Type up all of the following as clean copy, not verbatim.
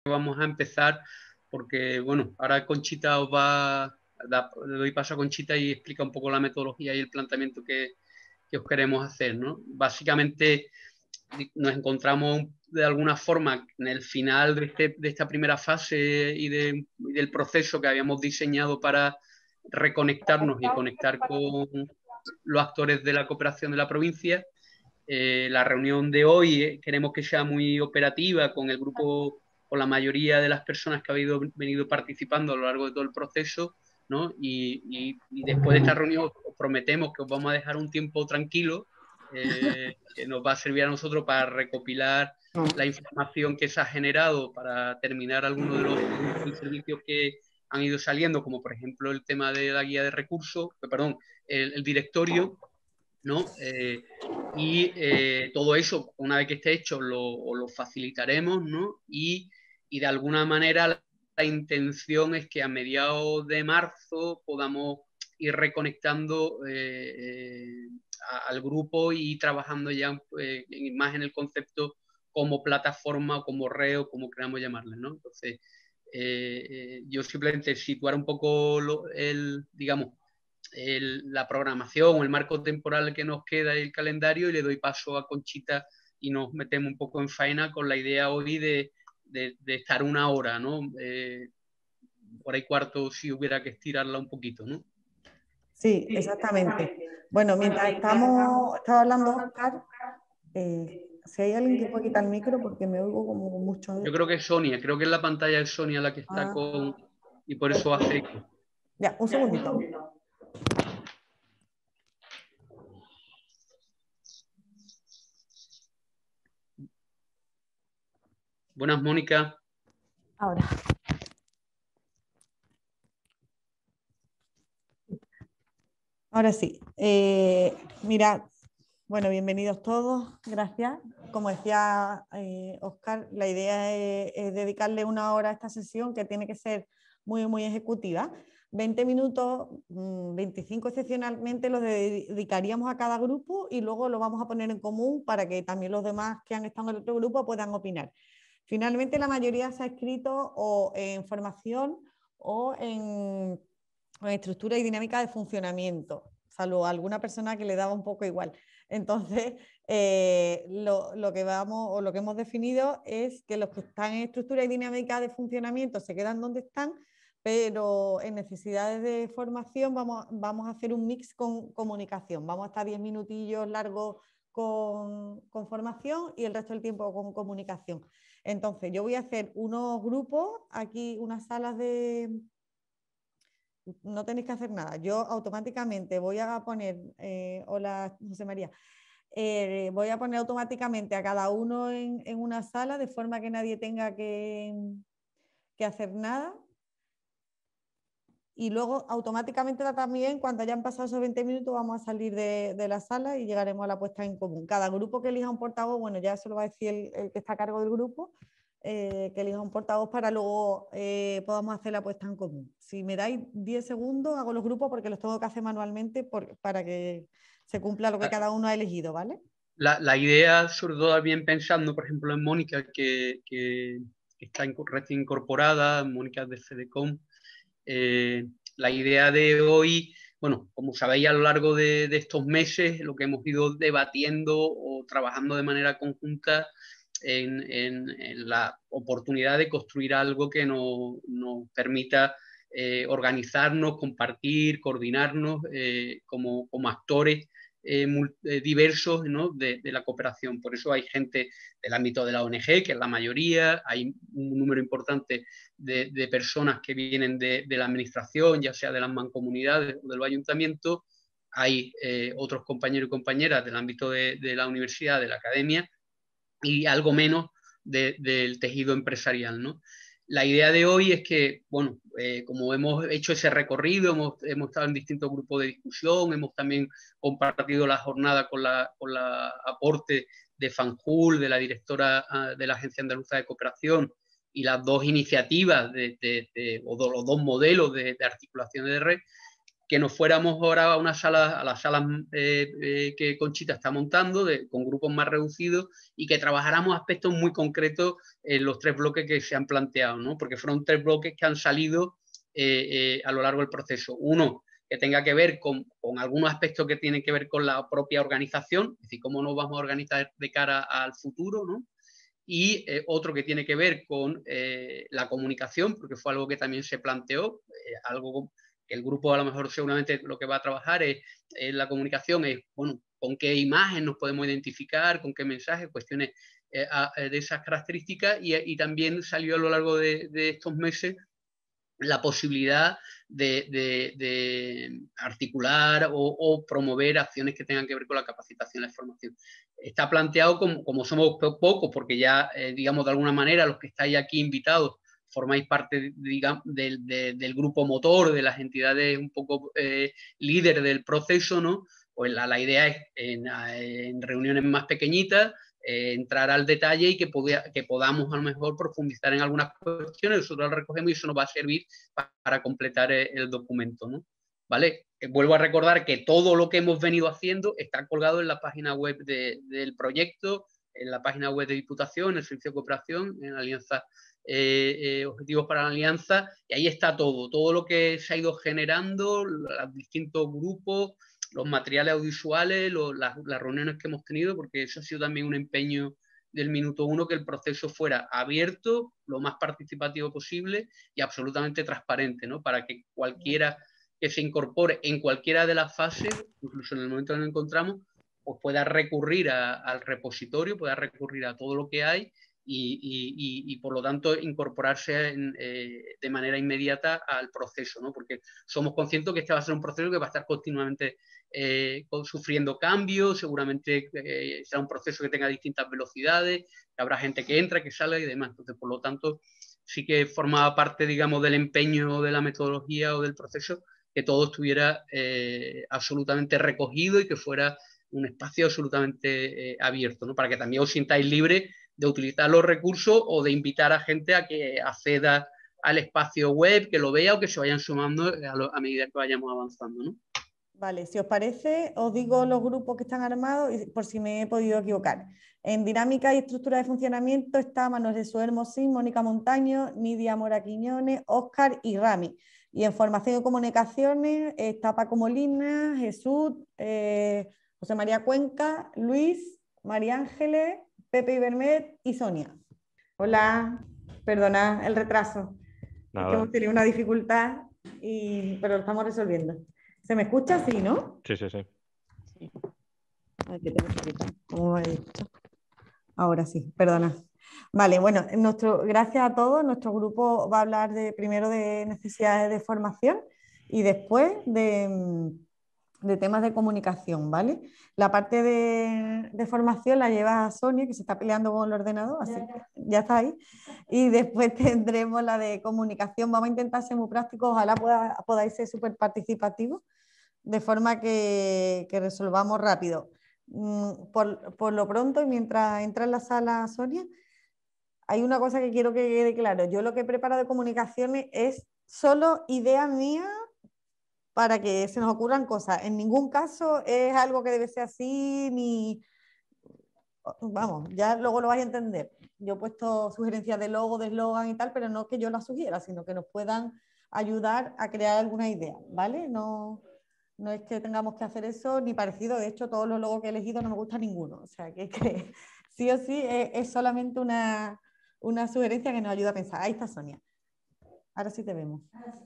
vamos a empezar porque, bueno, ahora Conchita le doy paso a Conchita y explica un poco la metodología y el planteamiento que os queremos hacer, ¿no? Básicamente nos encontramos de alguna forma en el final de esta primera fase y del proceso que habíamos diseñado para reconectarnos y conectar con los actores de la cooperación de la provincia. La reunión de hoy queremos que sea muy operativa con el grupo, con la mayoría de las personas que han venido participando a lo largo de todo el proceso, ¿no? Y después de esta reunión os prometemos que os vamos a dejar un tiempo tranquilo, que nos va a servir a nosotros para recopilar la información que se ha generado para terminar algunos de los productos y servicios que han ido saliendo, como por ejemplo el tema de la guía de recursos, perdón, el directorio, ¿no? Todo eso, una vez que esté hecho, lo facilitaremos, ¿no? Y de alguna manera la intención es que a mediados de marzo podamos ir reconectando al grupo y trabajando ya más en el concepto como plataforma, como red o como queramos llamarle, ¿no? Entonces, yo simplemente situar un poco digamos, la programación o el marco temporal que nos queda y el calendario, y le doy paso a Conchita y nos metemos un poco en faena con la idea hoy de estar una hora, ¿no? Por ahí cuarto si hubiera que estirarla un poquito, ¿no? Sí, exactamente. Bueno, mientras estaba hablando Oscar, si hay alguien que puede quitar el micro porque me oigo como mucho. Yo creo que es Sonia, creo que es la pantalla de Sonia la que está con... y por eso hace eco. Ya, un segundito. Buenas, Mónica. Ahora. Ahora sí. Mirad, bueno, bienvenidos todos, gracias. Como decía Oscar, la idea es dedicarle una hora a esta sesión que tiene que ser muy, muy ejecutiva. 20 minutos, 25 excepcionalmente los dedicaríamos a cada grupo y luego lo vamos a poner en común para que también los demás que han estado en el otro grupo puedan opinar. Finalmente la mayoría se ha escrito o en formación o en estructura y dinámica de funcionamiento, salvo a alguna persona que le daba un poco igual. Entonces, lo que hemos definido es que los que están en estructura y dinámica de funcionamiento se quedan donde están, pero en necesidades de formación vamos a hacer un mix con comunicación. Vamos a estar 10 minutillos largos con formación y el resto del tiempo con comunicación. Entonces, yo voy a hacer unos grupos, aquí unas salas de... No tenéis que hacer nada. Yo automáticamente voy a poner, hola José María, voy a poner automáticamente a cada uno en una sala de forma que nadie tenga que hacer nada. Y luego automáticamente también, cuando hayan pasado esos 20 minutos, vamos a salir de la sala y llegaremos a la puesta en común. Cada grupo que elija un portavoz, bueno, ya eso lo va a decir el que está a cargo del grupo, que elija un portavoz para luego podamos hacer la puesta en común. Si me dais 10 segundos, hago los grupos porque los tengo que hacer manualmente para que se cumpla lo que cada uno ha elegido, ¿vale? La idea, sobre todo también pensando, por ejemplo, en Mónica, que está recién incorporada, Mónica de FEDECOM. La idea de hoy, bueno, como sabéis, a lo largo de estos meses, lo que hemos ido debatiendo o trabajando de manera conjunta en la oportunidad de construir algo que nos permita organizarnos, compartir, coordinarnos como actores diversos, ¿no? de la cooperación. Por eso hay gente del ámbito de la ONG, que es la mayoría, hay un número importante de personas que vienen de la administración, ya sea de las mancomunidades o de los ayuntamientos, hay otros compañeros y compañeras del ámbito de la universidad, de la academia, y algo menos del tejido empresarial, ¿no? La idea de hoy es que, bueno, como hemos hecho ese recorrido, hemos estado en distintos grupos de discusión, hemos también compartido la jornada con la aporte de Fanjul, de la directora de la Agencia Andaluza de Cooperación, y las dos iniciativas o los dos modelos de articulación de red. que nos fuéramos ahora a una sala, a las salas que Conchita está montando, con grupos más reducidos, y que trabajáramos aspectos muy concretos en los 3 bloques que se han planteado, ¿no? Porque fueron 3 bloques que han salido a lo largo del proceso. Uno, que tenga que ver con algunos aspectos que tienen que ver con la propia organización, es decir, cómo nos vamos a organizar de cara al futuro, ¿no? Y otro que tiene que ver con la comunicación, porque fue algo que también se planteó, algo que el grupo a lo mejor seguramente lo que va a trabajar es la comunicación, es, bueno, con qué imagen nos podemos identificar, con qué mensajes, cuestiones de esas características, y también salió a lo largo de estos meses la posibilidad de articular o promover acciones que tengan que ver con la capacitación y la formación. Está planteado como somos pocos, porque ya, digamos, de alguna manera, los que estáis aquí invitados formáis parte, digamos, del grupo motor, de las entidades un poco líderes del proceso, ¿no? Pues la idea es en reuniones más pequeñitas, entrar al detalle y que podamos a lo mejor profundizar en algunas cuestiones. Nosotros lo recogemos y eso nos va a servir para completar el documento, ¿no? ¿Vale? Vuelvo a recordar que todo lo que hemos venido haciendo está colgado en la página web del proyecto, en la página web de Diputación, en el Servicio de Cooperación, en la Alianza Objetivos para la Alianza, y ahí está todo lo que se ha ido generando, los distintos grupos, los materiales audiovisuales, las reuniones que hemos tenido, porque eso ha sido también un empeño del minuto 1, que el proceso fuera abierto, lo más participativo posible y absolutamente transparente, ¿no? Para que cualquiera que se incorpore en cualquiera de las fases, incluso en el momento en que nos encontramos, pues pueda recurrir al repositorio, pueda recurrir a todo lo que hay y por lo tanto incorporarse de manera inmediata al proceso, ¿no? Porque somos conscientes que este va a ser un proceso que va a estar continuamente sufriendo cambios, seguramente será un proceso que tenga distintas velocidades, que habrá gente que entra, que sale y demás. Entonces, por lo tanto, sí que formaba parte, digamos, del empeño de la metodología o del proceso, que todo estuviera absolutamente recogido y que fuera un espacio absolutamente abierto, ¿no? Para que también os sintáis libres de utilizar los recursos o de invitar a gente a que acceda al espacio web, que lo vea o que se vayan sumando a medida que vayamos avanzando, ¿no? Vale, si os parece, os digo los grupos que están armados y por si me he podido equivocar. En dinámica y estructura de funcionamiento está Manuel Jesús Hermosín, Mónica Montaño, Nidia Mora Quiñones, Óscar y Rami. Y en formación y comunicaciones está Paco Molina, Jesús, José María Cuenca, Luis, María Ángeles, Pepe Ibermet y Sonia. Hola, perdona el retraso. Es que hemos tenido una dificultad, pero lo estamos resolviendo. ¿Se me escucha? Sí, ¿no? Sí, sí, sí. Ay, que tengo que quitar. ¿Cómo va esto? Ahora sí, perdona. Vale, bueno, gracias a todos. Nuestro grupo va a hablar primero de necesidades de formación y después de temas de comunicación, ¿vale? La parte de formación la lleva Sonia, que se está peleando con el ordenador, así que ya está ahí. Y después tendremos la de comunicación. Vamos a intentar ser muy prácticos, ojalá podáis ser súper participativos, de forma que resolvamos rápido. Por lo pronto, y mientras entra en la sala Sonia, hay una cosa que quiero que quede claro. Yo lo que he preparado de comunicaciones es solo idea mía para que se nos ocurran cosas. En ningún caso es algo que debe ser así, ni... Vamos, ya luego lo vais a entender. Yo he puesto sugerencias de logo, de eslogan y tal, pero no que yo las sugiera, sino que nos puedan ayudar a crear alguna idea, ¿vale? No es que tengamos que hacer eso ni parecido. De hecho, todos los logos que he elegido no me gusta ninguno. O sea, que sí o sí es solamente una sugerencia que nos ayuda a pensar. Ahí está Sonia. Ahora sí te vemos.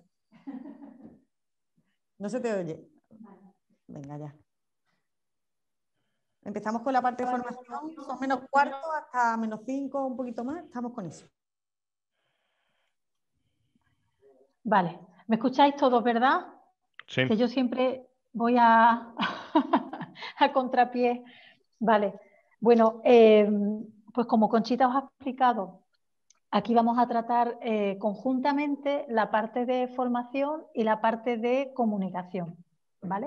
¿No se te oye? Venga, ya. Empezamos con la parte de formación. Son -4 hasta -5, un poquito más. Estamos con eso. Vale. ¿Me escucháis todos, verdad? Sí. Que yo siempre voy a contrapié. Vale. Bueno, pues como Conchita os ha explicado, aquí vamos a tratar conjuntamente la parte de formación y la parte de comunicación, ¿vale?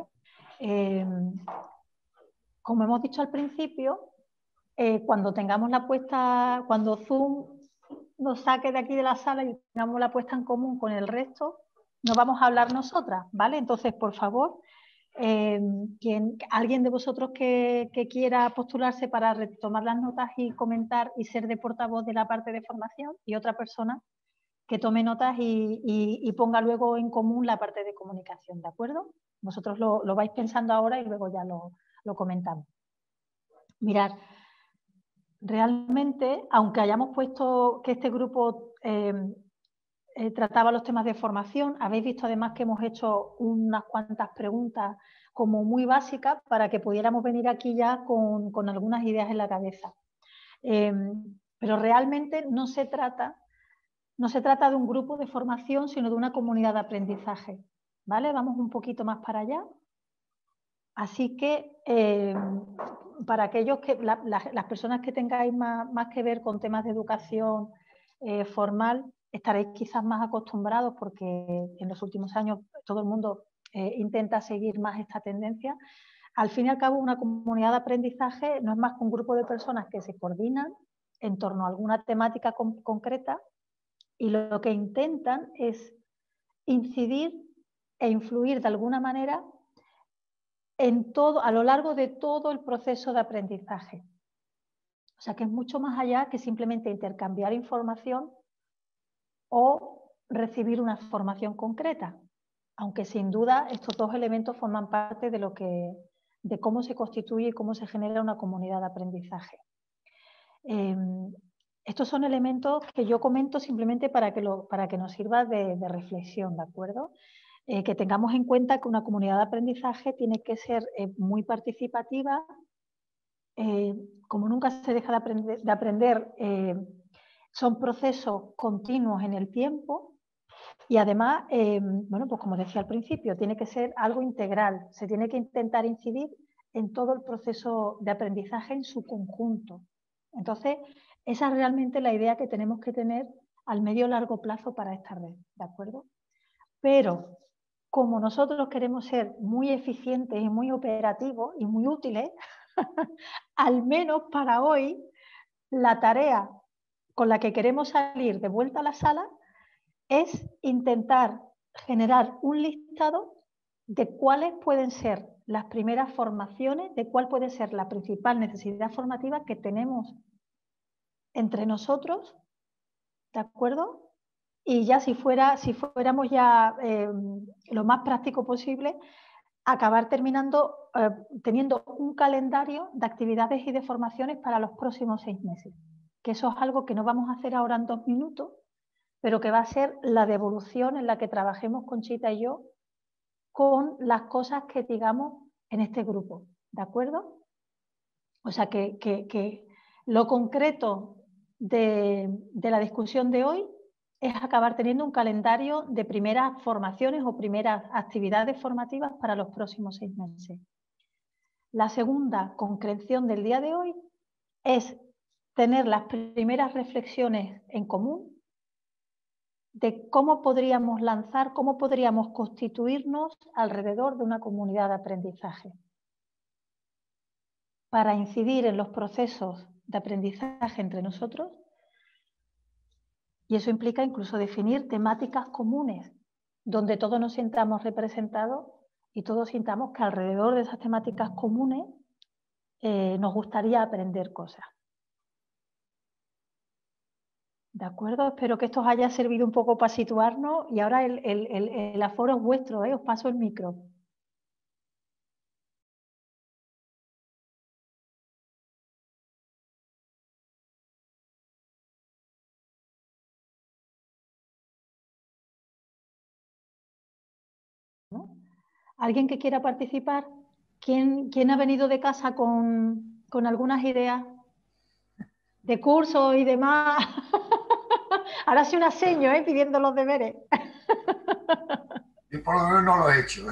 Como hemos dicho al principio, cuando tengamos la puesta, cuando Zoom nos saque de aquí de la sala y tengamos la puesta en común con el resto, no vamos a hablar nosotras, ¿vale? Entonces, por favor, alguien de vosotros que quiera postularse para retomar las notas y comentar y ser de portavoz de la parte de formación, y otra persona que tome notas y ponga luego en común la parte de comunicación, ¿de acuerdo? Vosotros lo vais pensando ahora y luego ya lo comentamos. Mirad, realmente, aunque hayamos puesto que este grupo trataba los temas de formación, habéis visto además que hemos hecho unas cuantas preguntas como muy básicas para que pudiéramos venir aquí ya con algunas ideas en la cabeza. Pero realmente no se trata de un grupo de formación, sino de una comunidad de aprendizaje, ¿vale? Vamos un poquito más para allá. Así que para aquellos que, las personas que tengáis más que ver con temas de educación formal, estaréis quizás más acostumbrados porque en los últimos años todo el mundo intenta seguir más esta tendencia. Al fin y al cabo, una comunidad de aprendizaje no es más que un grupo de personas que se coordinan en torno a alguna temática concreta y lo que intentan es incidir e influir de alguna manera a lo largo de todo el proceso de aprendizaje. O sea que es mucho más allá que simplemente intercambiar información o recibir una formación concreta, aunque sin duda estos dos elementos forman parte de cómo se constituye y cómo se genera una comunidad de aprendizaje. Estos son elementos que yo comento simplemente para que nos sirva de reflexión, ¿de acuerdo? Que tengamos en cuenta que una comunidad de aprendizaje tiene que ser muy participativa, como nunca se deja de aprender, son procesos continuos en el tiempo y además, bueno, pues como decía al principio, tiene que ser algo integral, se tiene que intentar incidir en todo el proceso de aprendizaje en su conjunto. Entonces, esa es realmente la idea que tenemos que tener al medio largo plazo para esta red, ¿de acuerdo? Pero como nosotros queremos ser muy eficientes y muy operativos y muy útiles, al menos para hoy, la tarea con la que queremos salir de vuelta a la sala es intentar generar un listado de cuáles pueden ser las primeras formaciones, de cuál puede ser la principal necesidad formativa que tenemos entre nosotros, ¿de acuerdo? Y ya si fuéramos ya lo más práctico posible, acabar teniendo un calendario de actividades y de formaciones para los próximos 6 meses. Que eso es algo que no vamos a hacer ahora en 2 minutos, pero que va a ser la devolución en la que trabajemos Conchita y yo con las cosas que digamos en este grupo, ¿de acuerdo? O sea que lo concreto de la discusión de hoy es acabar teniendo un calendario de primeras formaciones o primeras actividades formativas para los próximos 6 meses. La segunda concreción del día de hoy es tener las primeras reflexiones en común de cómo podríamos lanzar, cómo podríamos constituirnos alrededor de una comunidad de aprendizaje para incidir en los procesos de aprendizaje entre nosotros. Y eso implica incluso definir temáticas comunes, donde todos nos sintamos representados y todos sintamos que alrededor de esas temáticas comunes nos gustaría aprender cosas. ¿De acuerdo? Espero que esto os haya servido un poco para situarnos y ahora el aforo es vuestro, os paso el micro. ¿No? ¿Alguien que quiera participar? ¿Quién ha venido de casa con algunas ideas de cursos y demás? Ahora sí una seño, pidiendo los deberes. Yo por lo menos no lo he hecho.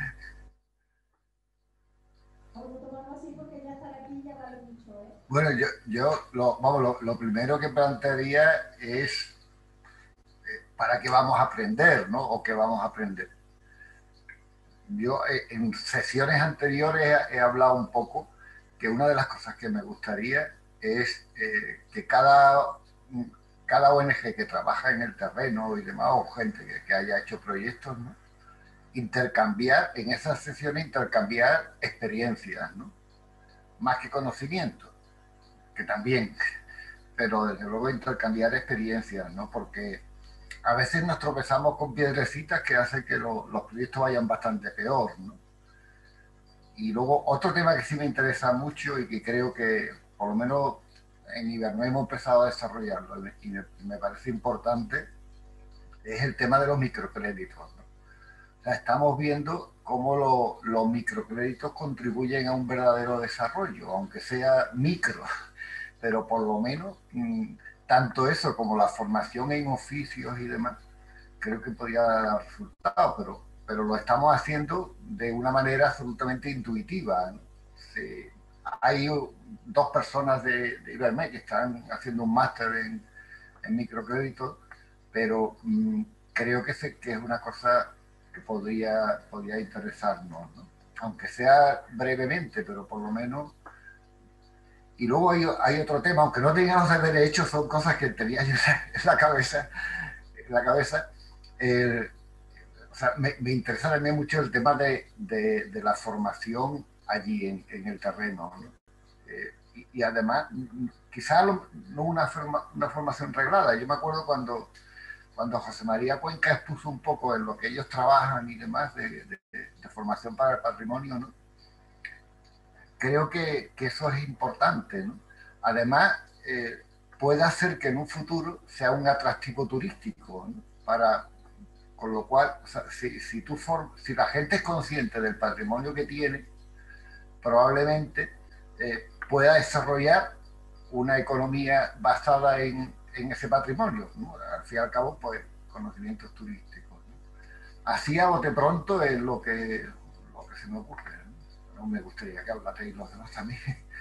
Bueno, lo primero que plantearía es para qué vamos a aprender, ¿no? O qué vamos a aprender. Yo en sesiones anteriores he hablado un poco que una de las cosas que me gustaría es que cada cada ONG que trabaja en el terreno y demás, o gente que haya hecho proyectos, ¿no? Intercambiar, en esas sesiones, intercambiar experiencias, ¿no? Más que conocimiento, que también, pero desde luego intercambiar experiencias, ¿no? Porque a veces nos tropezamos con piedrecitas que hacen que los proyectos vayan bastante peor, ¿no? Y luego otro tema que sí me interesa mucho y que creo que por lo menos en Ibernoe hemos empezado a desarrollarlo y me parece importante, es el tema de los microcréditos, ¿no? O sea, estamos viendo cómo los microcréditos contribuyen a un verdadero desarrollo, aunque sea micro, pero por lo menos tanto eso como la formación en oficios y demás, creo que podría dar resultados, pero lo estamos haciendo de una manera absolutamente intuitiva, ¿no? Sí, hay dos personas de Iberme que están haciendo un máster en microcrédito, pero creo que es una cosa que podría interesarnos, ¿no? Aunque sea brevemente, pero por lo menos. Y luego hay otro tema, aunque no tengamos el derecho, son cosas que tenía yo en la cabeza. O sea, me interesa también mucho el tema de la formación allí en el terreno, ¿no? Y además, quizás no una formación reglada. Yo me acuerdo cuando José María Cuenca expuso un poco en lo que ellos trabajan y demás de formación para el patrimonio, ¿no? Creo que eso es importante, ¿no? Además, puede hacer que en un futuro sea un atractivo turístico, ¿no? Con lo cual, o sea, si la gente es consciente del patrimonio que tiene, probablemente pueda desarrollar una economía basada en ese patrimonio, ¿no? Al fin y al cabo, pues, conocimientos turísticos, ¿no? Así a bote pronto es lo que se me ocurre, ¿no? No me gustaría que hablarais los demás también.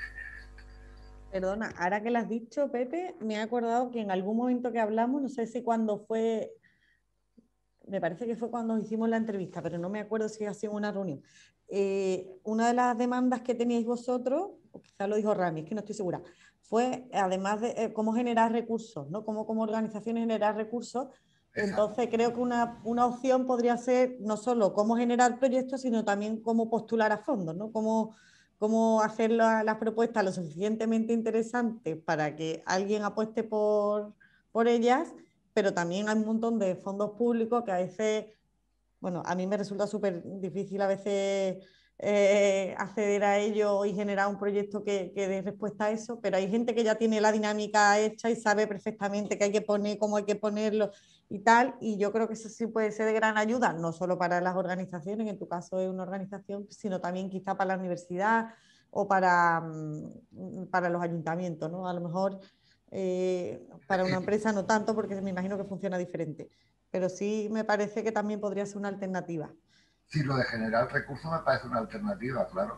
Perdona, ahora que lo has dicho, Pepe, me he acordado que en algún momento que hablamos, no sé si cuando fue, me parece que fue cuando hicimos la entrevista, pero no me acuerdo si ha sido una reunión. Una de las demandas que teníais vosotros, o quizás lo dijo Rami, es que no estoy segura, fue además de cómo generar recursos, ¿no? Cómo como organizaciones generar recursos. Exacto. Entonces creo que una opción podría ser no solo cómo generar proyectos, sino también cómo postular a fondos, ¿no? Cómo hacer las propuestas lo suficientemente interesantes para que alguien apueste por ellas, pero también hay un montón de fondos públicos que a veces, bueno, a mí me resulta súper difícil a veces acceder a ello y generar un proyecto que dé respuesta a eso, pero hay gente que ya tiene la dinámica hecha y sabe perfectamente qué hay que poner, cómo hay que ponerlo y tal, y yo creo que eso sí puede ser de gran ayuda, no solo para las organizaciones, en tu caso es una organización, sino también quizá para la universidad o para los ayuntamientos, ¿no? A lo mejor para una empresa no tanto, porque me imagino que funciona diferente, pero sí me parece que también podría ser una alternativa. Sí, lo de generar recursos me parece una alternativa, claro.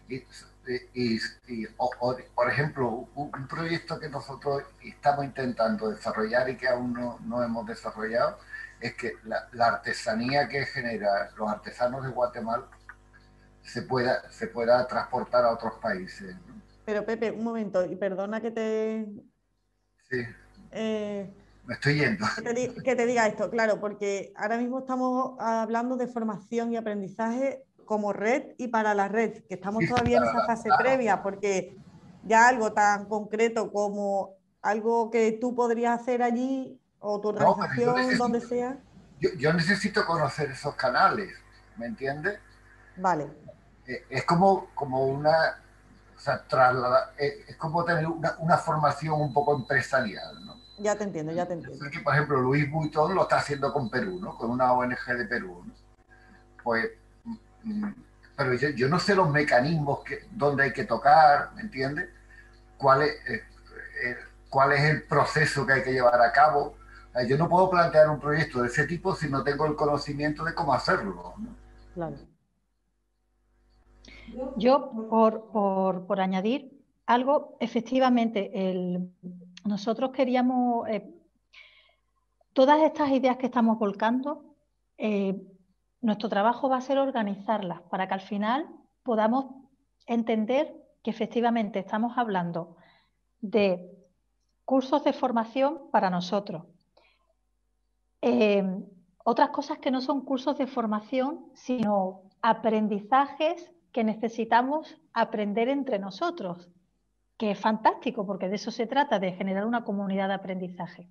Por ejemplo, un proyecto que nosotros estamos intentando desarrollar y que aún no hemos desarrollado es que la artesanía que generan los artesanos de Guatemala se pueda transportar a otros países, ¿no? Pero Pepe, un momento, y perdona que te... Sí, eh, me estoy yendo. que te diga esto, claro, porque ahora mismo estamos hablando de formación y aprendizaje como red y para la red, que estamos Sí, todavía en esa fase claro. previa, porque ya algo tan concreto como algo que tú podrías hacer allí o tu No, pero organización, donde sea. yo necesito conocer esos canales, ¿me entiendes? Vale, Es como una, o sea, es como tener una formación un poco empresarial, ¿no? ya te entiendo, ya te Yo sé entiendo. que, por ejemplo, Luis Vuitton lo está haciendo con Perú, ¿no? Con una ONG de Perú, ¿no? Pues, mm, pero yo no sé los mecanismos donde hay que tocar, ¿me entiendes? ¿Cuál es, eh, cuál es el proceso que hay que llevar a cabo? Yo no puedo plantear un proyecto de ese tipo si no tengo el conocimiento de cómo hacerlo, ¿no? Claro. Yo, por añadir algo, efectivamente, nosotros queríamos, todas estas ideas que estamos volcando, nuestro trabajo va a ser organizarlas para que al final podamos entender que efectivamente estamos hablando de cursos de formación para nosotros. Otras cosas que no son cursos de formación, sino aprendizajes que necesitamos aprender entre nosotros, que es fantástico porque de eso se trata, de generar una comunidad de aprendizaje.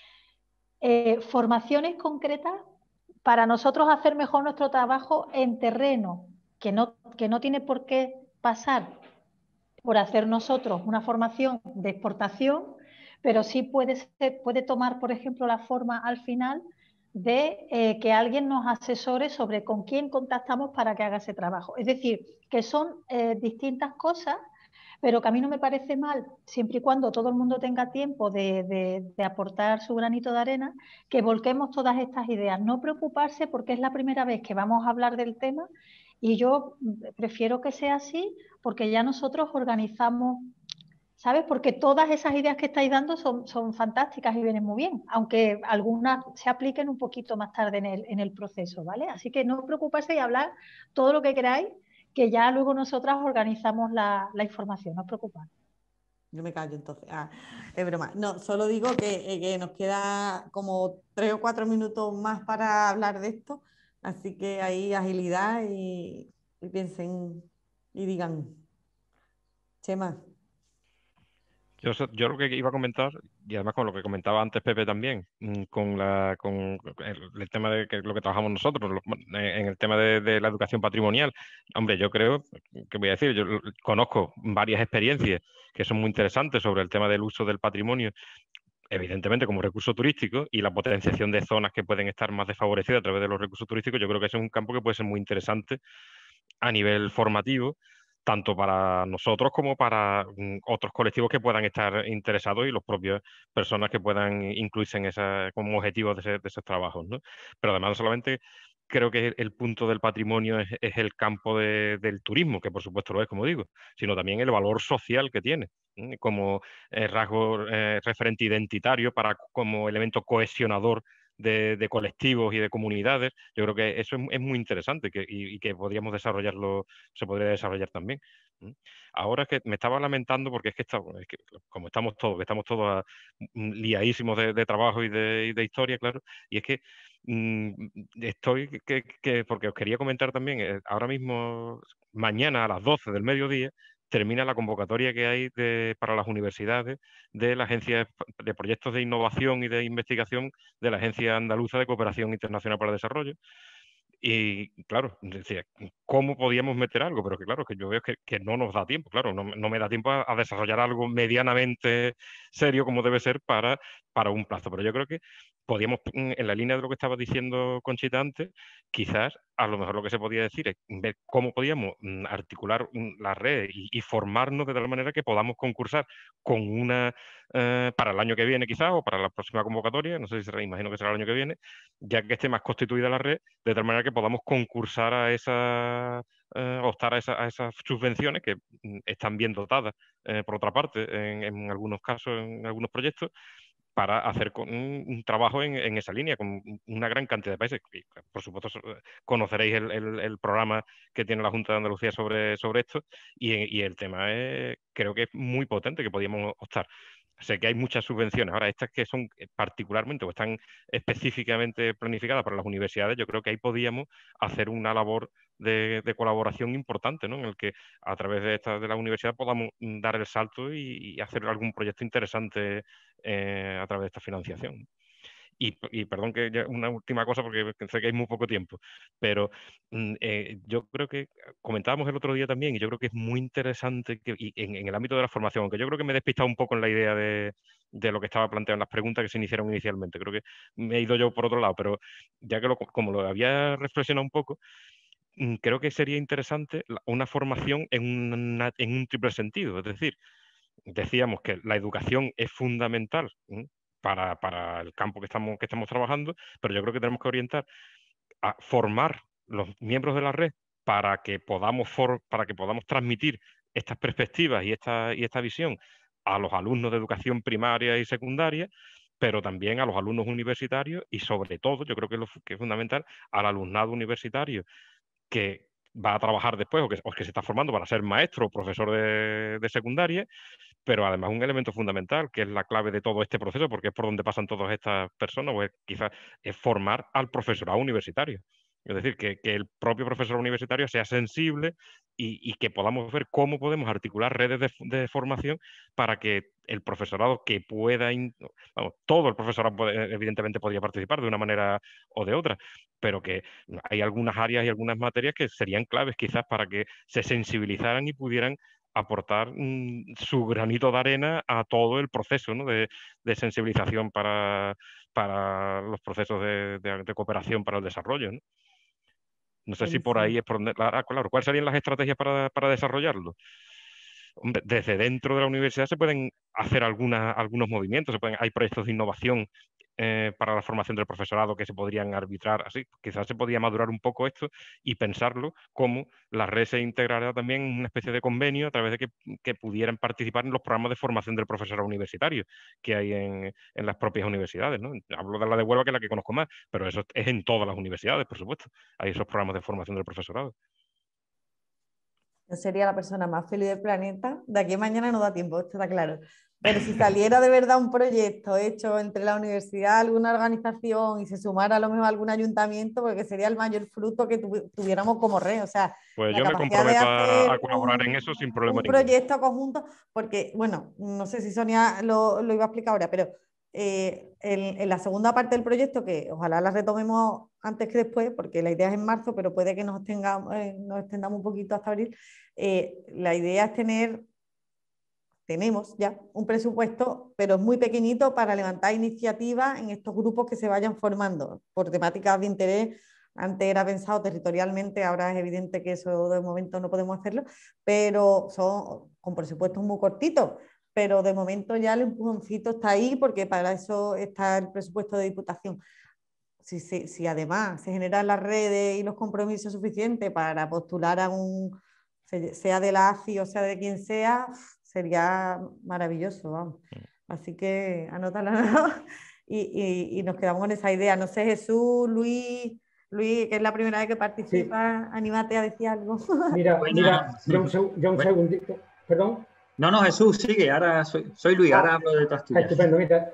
Formaciones concretas para nosotros hacer mejor nuestro trabajo en terreno, que no tiene por qué pasar por hacer nosotros una formación de exportación, pero sí puede tomar, por ejemplo, la forma al final de que alguien nos asesore sobre con quién contactamos para que haga ese trabajo. Es decir, que son distintas cosas, pero que a mí no me parece mal, siempre y cuando todo el mundo tenga tiempo de aportar su granito de arena, que volquemos todas estas ideas. No preocuparse porque es la primera vez que vamos a hablar del tema y yo prefiero que sea así porque ya nosotros organizamos, ¿sabes? Porque todas esas ideas que estáis dando son fantásticas y vienen muy bien, aunque algunas se apliquen un poquito más tarde en el proceso, ¿vale? Así que no os preocupéis y hablar todo lo que queráis, que ya luego nosotras organizamos la información, no os preocupéis. Yo me callo entonces. Es broma. No, solo digo que nos queda como 3 o 4 minutos más para hablar de esto, así que hay agilidad y piensen y digan. Chema. Yo lo que iba a comentar, y además con lo que comentaba antes Pepe también, con el tema de lo que trabajamos nosotros, en el tema de la educación patrimonial. Hombre, yo creo, que voy a decir, yo conozco varias experiencias que son muy interesantes sobre el tema del uso del patrimonio, evidentemente como recurso turístico, y la potenciación de zonas que pueden estar más desfavorecidas a través de los recursos turísticos. Yo creo que ese es un campo que puede ser muy interesante a nivel formativo, tanto para nosotros como para otros colectivos que puedan estar interesados y los propios personas que puedan incluirse en como objetivos de esos trabajos, ¿no? Pero además no solamente creo que el punto del patrimonio es el campo del turismo, que por supuesto lo es, como digo, sino también el valor social que tiene, como rasgo referente identitario, como elemento cohesionador de colectivos y de comunidades. Yo creo que eso es muy interesante y que podríamos desarrollarlo, se podría desarrollar también. Ahora es que me estaba lamentando porque es que como estamos todos liadísimos de trabajo y de historia, claro, y es que estoy porque os quería comentar también, ahora mismo, mañana a las 12 del mediodía, termina la convocatoria que hay para las universidades de la Agencia de Proyectos de Innovación y de Investigación de la Agencia Andaluza de Cooperación Internacional para el Desarrollo. Y claro, decía, ¿cómo podíamos meter algo? Pero que claro, que yo veo que no nos da tiempo, claro, no me da tiempo a desarrollar algo medianamente serio como debe ser para un plazo. Pero yo creo que podíamos, en la línea de lo que estaba diciendo Conchita antes, quizás a lo mejor lo que se podía decir es ver cómo podíamos articular la red y formarnos de tal manera que podamos concursar con para el año que viene quizás, o para la próxima convocatoria, no sé si será, imagino que será el año que viene, ya que esté más constituida la red, de tal manera que podamos concursar optar a esas subvenciones que están bien dotadas, por otra parte, en algunos casos, en algunos proyectos, para hacer un trabajo en esa línea, con una gran cantidad de países. Y, por supuesto, conoceréis el programa que tiene la Junta de Andalucía sobre esto, y el tema creo que es muy potente, que podíamos optar. Sé que hay muchas subvenciones. Ahora, estas que son particularmente o están específicamente planificadas para las universidades, yo creo que ahí podíamos hacer una labor de colaboración importante, ¿no? En el que a través de la universidad podamos dar el salto y hacer algún proyecto interesante a través de esta financiación. Y perdón que ya una última cosa, porque sé que hay muy poco tiempo, pero yo creo que comentábamos el otro día también, y yo creo que es muy interesante y en el ámbito de la formación, aunque yo creo que me he despistado un poco en la idea de lo que estaba planteado en las preguntas que se iniciaron inicialmente. Creo que me he ido yo por otro lado, pero ya que como lo había reflexionado un poco, creo que sería interesante una formación en un triple sentido. Es decir, decíamos que la educación es fundamental para el campo que estamos trabajando, pero yo creo que tenemos que orientar a formar los miembros de la red para que podamos transmitir estas perspectivas y esta visión a los alumnos de educación primaria y secundaria, pero también a los alumnos universitarios y, sobre todo, yo creo que es fundamental, al alumnado universitario que va a trabajar después o que se está formando para ser maestro o profesor de secundaria, pero además un elemento fundamental, que es la clave de todo este proceso, porque es por donde pasan todas estas personas, pues quizás es formar al profesorado universitario. Es decir, que el propio profesor universitario sea sensible y que podamos ver cómo podemos articular redes de formación para que el profesorado que pueda, vamos, todo el profesorado evidentemente podría participar de una manera o de otra, pero que hay algunas áreas y algunas materias que serían claves quizás para que se sensibilizaran y pudieran aportar su granito de arena a todo el proceso, ¿no?, de sensibilización para los procesos de cooperación para el desarrollo, ¿no? No sé si por ahí es por donde... claro, ¿cuáles serían las estrategias para desarrollarlo? Hombre, desde dentro de la universidad se pueden hacer algunos movimientos, hay proyectos de innovación para la formación del profesorado que se podrían arbitrar así. Quizás se podría madurar un poco esto y pensarlo como la red se integrara también en una especie de convenio a través de que pudieran participar en los programas de formación del profesorado universitario que hay en las propias universidades, ¿no? Hablo de la de Huelva, que es la que conozco más, pero eso es en todas las universidades, por supuesto. Hay esos programas de formación del profesorado. Yo sería la persona más feliz del planeta. De aquí a mañana no da tiempo, esto está claro. Pero si saliera de verdad un proyecto hecho entre la universidad, alguna organización y se sumara a lo mejor algún ayuntamiento, porque sería el mayor fruto que tuviéramos como red. O sea, pues la yo me capacidad de comprometo hacer a colaborar en eso sin problema un ninguno. proyecto conjunto, porque, bueno, no sé si Sonia lo iba a explicar ahora, pero en la segunda parte del proyecto, que ojalá la retomemos antes que después, porque la idea es en marzo, pero puede que nos extendamos un poquito hasta abril. La idea es tenemos ya un presupuesto, pero es muy pequeñito para levantar iniciativas en estos grupos que se vayan formando por temáticas de interés. Antes era pensado territorialmente, ahora es evidente que eso de momento no podemos hacerlo, pero son con presupuestos muy cortitos. Pero de momento ya el empujoncito está ahí, porque para eso está el presupuesto de Diputación. Si además se generan las redes y los compromisos suficientes para postular a sea de la ACI o sea de quien sea, sería maravilloso, vamos. Así que anótalo y nos quedamos con esa idea. No sé, Jesús, Luis, que es la primera vez que participa, sí. Anímate a decir algo. Mira, yo un segundito, perdón. No, Jesús, sigue, ahora soy Luis, ahora hablo de tu actividad. Estupendo, mira,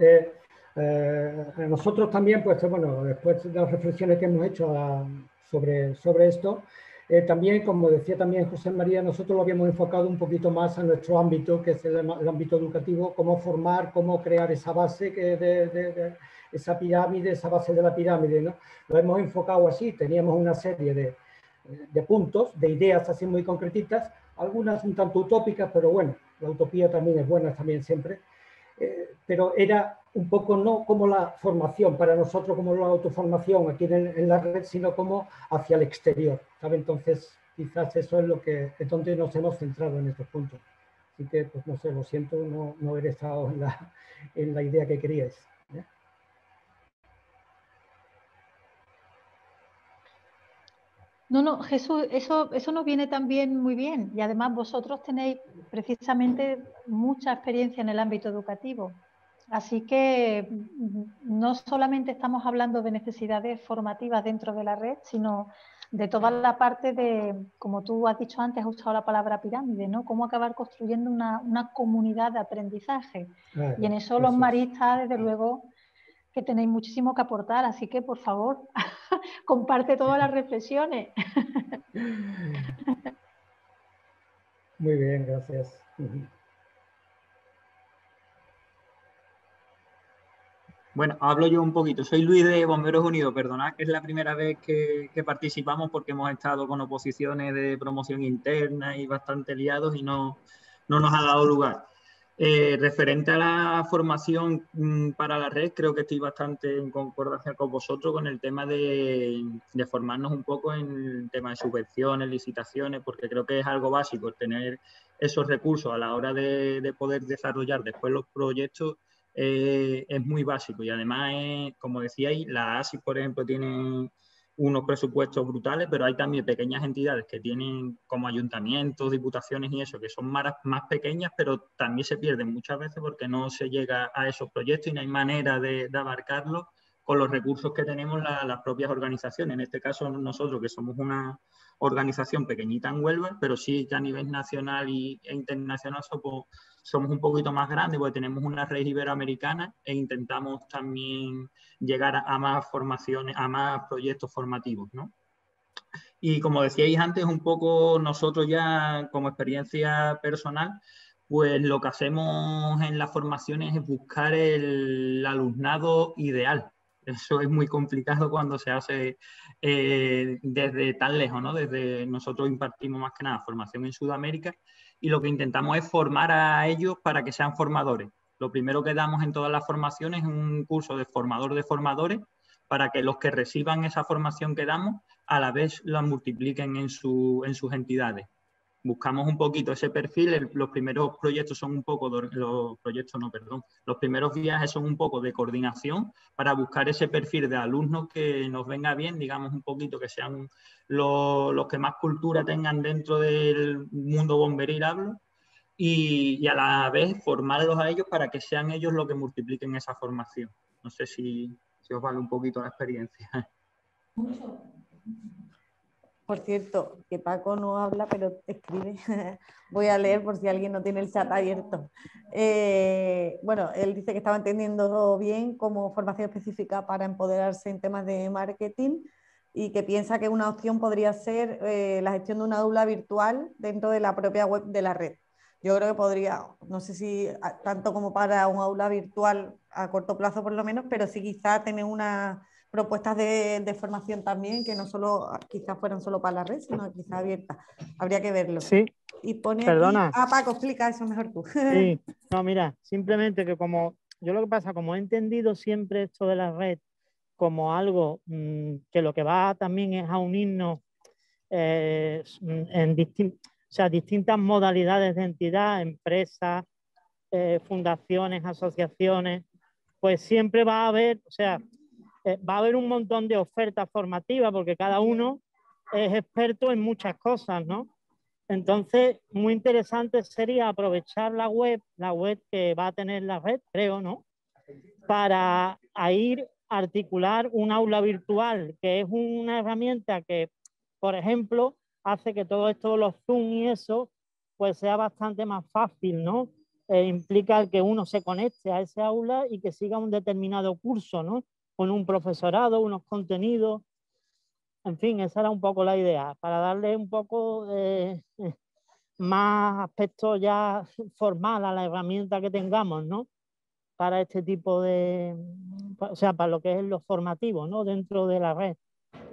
nosotros también, pues bueno, después de las reflexiones que hemos hecho sobre esto, también, como decía también José María, nosotros lo habíamos enfocado un poquito más a nuestro ámbito, que es el ámbito educativo, cómo formar, cómo crear esa base esa pirámide, esa base de la pirámide, ¿no? Lo hemos enfocado así, teníamos una serie de puntos, de ideas así muy concretitas, algunas un tanto utópicas, pero bueno, la utopía también es buena también siempre, pero era un poco no como la formación para nosotros, como la autoformación aquí en la red, sino como hacia el exterior, ¿sabe? Entonces quizás eso es donde nos hemos centrado en estos puntos. Así que, pues no sé, lo siento, no haber estado en la idea que queríais, ¿eh? No, Jesús, eso nos viene también muy bien, y además vosotros tenéis precisamente mucha experiencia en el ámbito educativo. Así que no solamente estamos hablando de necesidades formativas dentro de la red, sino de toda la parte de, como tú has dicho antes, has usado la palabra pirámide, ¿no? Cómo acabar construyendo una comunidad de aprendizaje. Claro, y en eso los maristas, desde luego, que tenéis muchísimo que aportar, así que por favor, comparte todas las reflexiones. Muy bien, gracias. Bueno, hablo yo un poquito. Soy Luis de Bomberos Unidos. Perdonad que es la primera vez que participamos porque hemos estado con oposiciones de promoción interna y bastante liados y no nos ha dado lugar. Referente a la formación para la red, creo que estoy bastante en concordancia con vosotros con el tema de formarnos un poco en el tema de subvenciones, licitaciones, porque creo que es algo básico tener esos recursos a la hora de poder desarrollar después los proyectos. Es muy básico y además, como decíais, la ASI, por ejemplo, tiene unos presupuestos brutales, pero hay también pequeñas entidades que tienen como ayuntamientos, diputaciones y eso, que son más pequeñas, pero también se pierden muchas veces porque no se llega a esos proyectos y no hay manera de abarcarlos con los recursos que tenemos las propias organizaciones. En este caso nosotros, que somos una organización pequeñita en Huelva, pero sí que a nivel nacional e internacional somos un poquito más grandes, porque tenemos una red iberoamericana e intentamos también llegar a más formaciones, a más proyectos formativos, ¿no? Y como decíais antes, un poco nosotros ya como experiencia personal, pues lo que hacemos en las formaciones es buscar el alumnado ideal. Eso es muy complicado cuando se hace desde tan lejos, ¿no? Desde nosotros impartimos más que nada formación en Sudamérica y lo que intentamos es formar a ellos para que sean formadores. Lo primero que damos en todas las formaciones es un curso de formador de formadores para que los que reciban esa formación que damos a la vez la multipliquen en sus entidades. Buscamos un poquito ese perfil, los primeros proyectos son un poco, los primeros viajes son un poco de coordinación para buscar ese perfil de alumnos que nos venga bien, digamos un poquito, que sean los que más cultura tengan dentro del mundo bomberil, hablo, y a la vez formarlos a ellos para que sean ellos los que multipliquen esa formación. No sé si os vale un poquito la experiencia. Por cierto, que Paco no habla, pero escribe. Voy a leer por si alguien no tiene el chat abierto. Bueno, él dice que estaba entendiendo bien como formación específica para empoderarse en temas de marketing y que piensa que una opción podría ser la gestión de una aula virtual dentro de la propia web de la red. Yo creo que podría, no sé si tanto como para un aula virtual a corto plazo por lo menos, pero sí quizá tener una propuestas de formación también, que no solo quizás fueran solo para la red, sino quizás abiertas. Habría que verlo. Sí. Y pone Perdona. aquí... Paco, explica eso mejor tú. Sí, no, mira, simplemente que como yo lo que pasa, como he entendido siempre esto de la red como algo que lo que va también es a unirnos en distintas modalidades de entidad, empresas, fundaciones, asociaciones, pues siempre va a haber, va a haber un montón de ofertas formativas porque cada uno es experto en muchas cosas, ¿no? Entonces, muy interesante sería aprovechar la web que va a tener la red, creo, ¿no? Para ir a articular un aula virtual, que es una herramienta que, por ejemplo, hace que todo esto, los Zoom y eso, pues sea bastante más fácil, ¿no? Implica que uno se conecte a ese aula y que siga un determinado curso, ¿no? Con un profesorado, unos contenidos. En fin, esa era un poco la idea, para darle un poco más aspecto ya formal a la herramienta que tengamos, ¿no? Para este tipo de, para lo que es lo formativo, ¿no? Dentro de la red.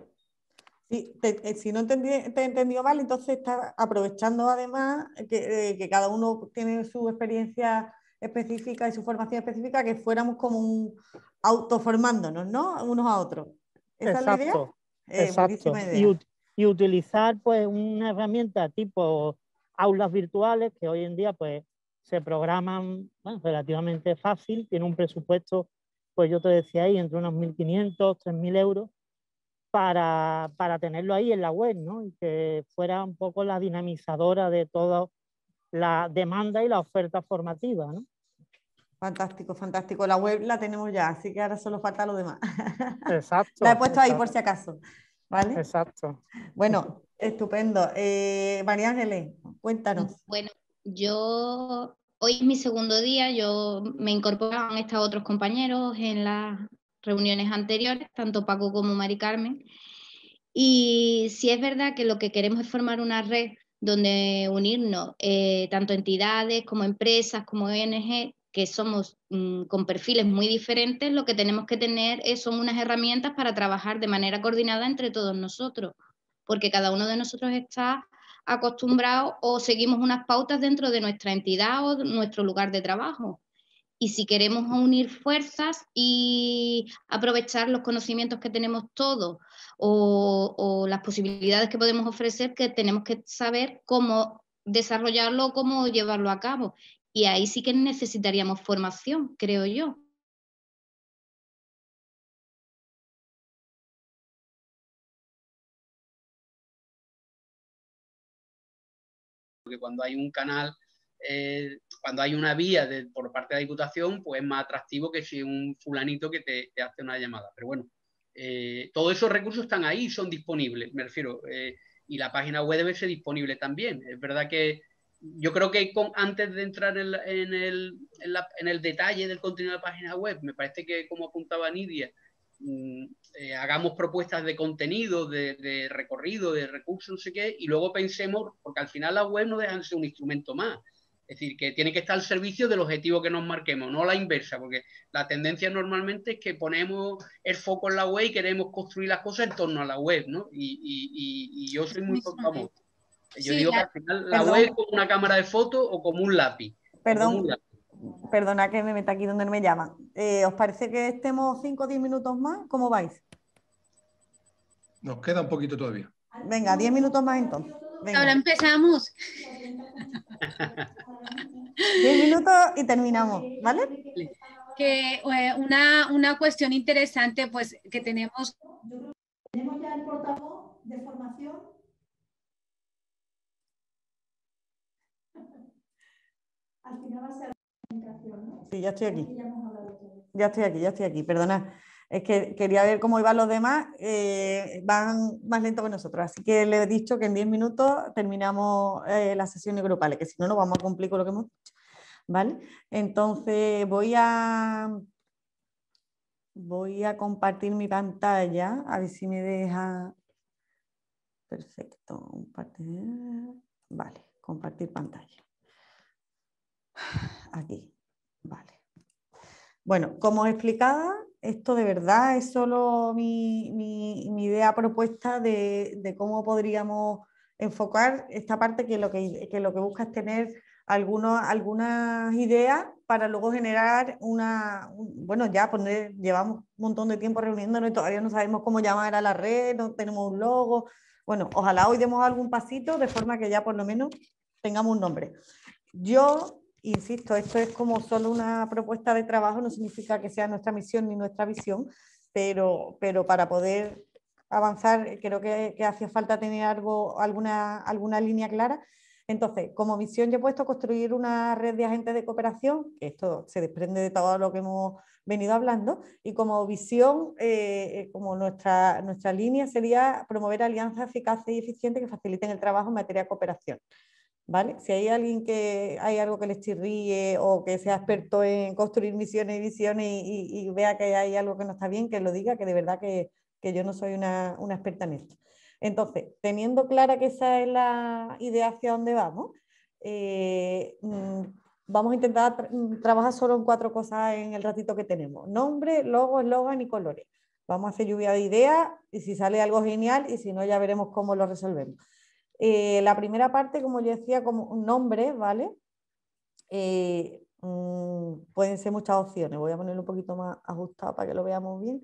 Sí, si no te he entendido mal, entonces está aprovechando además que cada uno tiene su experiencia específica y su formación específica, que fuéramos como un autoformándonos, ¿no? Unos a otros. ¿Esa Exacto, es la idea? exacto. Buenísima idea. Y utilizar pues una herramienta tipo aulas virtuales que hoy en día pues se programan relativamente fácil, tiene un presupuesto, pues yo te decía ahí, entre unos 1.500, 3.000 euros para tenerlo ahí en la web, ¿no? Y que fuera un poco la dinamizadora de toda la demanda y la oferta formativa, ¿no? Fantástico, fantástico. La web la tenemos ya, así que ahora solo falta lo demás. Exacto. La he puesto ahí por si acaso, ¿vale? Exacto. Bueno, estupendo. María Ángeles, cuéntanos. Bueno, hoy es mi segundo día, yo me incorporé, han estado otros compañeros en las reuniones anteriores, tanto Paco como Mari Carmen, y sí es verdad que lo que queremos es formar una red donde unirnos tanto entidades como empresas, como ONG, que somos con perfiles muy diferentes, lo que tenemos que tener son unas herramientas para trabajar de manera coordinada entre todos nosotros, porque cada uno de nosotros está acostumbrado o seguimos unas pautas dentro de nuestra entidad o de nuestro lugar de trabajo. Y si queremos unir fuerzas y aprovechar los conocimientos que tenemos todos o las posibilidades que podemos ofrecer, que tenemos que saber cómo desarrollarlo o cómo llevarlo a cabo. Y ahí sí que necesitaríamos formación, creo yo. Porque cuando hay un canal cuando hay una vía por parte de la Diputación, pues es más atractivo que si un fulanito que te hace una llamada. Pero bueno, todos esos recursos están ahí, son disponibles, me refiero, y la página web debe ser disponible también. Es verdad que yo creo que antes de entrar en el detalle del contenido de la página web, me parece que, como apuntaba Nidia, hagamos propuestas de contenido, de recorrido, de recursos, no sé qué, y luego pensemos, porque al final la web no deja de ser un instrumento más. Es decir, que tiene que estar al servicio del objetivo que nos marquemos, no la inversa, porque la tendencia normalmente es que ponemos el foco en la web y queremos construir las cosas en torno a la web, ¿no? Y yo soy muy por favor. Yo digo que al final la web es como una cámara de fotos o como un lápiz. Perdona que me meta aquí donde me llaman. ¿Os parece que estemos 5 o 10 minutos más? ¿Cómo vais? Nos queda un poquito todavía. Venga, 10 minutos más entonces. Venga. Ahora empezamos. 10 minutos y terminamos, ¿vale? Que una cuestión interesante, pues, que tenemos ya el portavoz de formación. Al final va a ser la comunicación, ¿no? Sí, ya estoy aquí. Ya estoy aquí, perdonad. Es que quería ver cómo iban los demás, van más lento que nosotros, así que le he dicho que en 10 minutos terminamos las sesiones grupales, que si no nos vamos a cumplir con lo que hemos dicho, ¿vale? Entonces voy a compartir mi pantalla, a ver si me deja. Perfecto, vale, compartir pantalla. Aquí, vale. Bueno, como os explicaba, esto de verdad es solo mi idea propuesta de cómo podríamos enfocar esta parte que lo que busca es tener algunas ideas para luego generar llevamos un montón de tiempo reuniéndonos y todavía no sabemos cómo llamar a la red, no tenemos un logo. Bueno, ojalá hoy demos algún pasito de forma que ya por lo menos tengamos un nombre. Yo insisto, esto es como solo una propuesta de trabajo, no significa que sea nuestra misión ni nuestra visión, pero para poder avanzar creo que hacía falta tener alguna línea clara. Entonces, como misión yo he puesto construir una red de agentes de cooperación, que esto se desprende de todo lo que hemos venido hablando, y como visión, como nuestra línea sería promover alianzas eficaces y eficientes que faciliten el trabajo en materia de cooperación. ¿Vale? Si hay alguien que hay algo que les chirríe o que sea experto en construir misiones y visiones y vea que hay algo que no está bien, que lo diga, que de verdad que yo no soy una experta en esto. Entonces, teniendo clara que esa es la idea hacia dónde vamos, vamos a intentar trabajar solo en 4 cosas en el ratito que tenemos: nombre, logo, eslogan y colores. Vamos a hacer lluvia de ideas y si sale algo genial, y si no ya veremos cómo lo resolvemos. La primera parte, como yo decía, como un nombre, ¿vale? Pueden ser muchas opciones. Voy a ponerlo un poquito más ajustado para que lo veamos bien.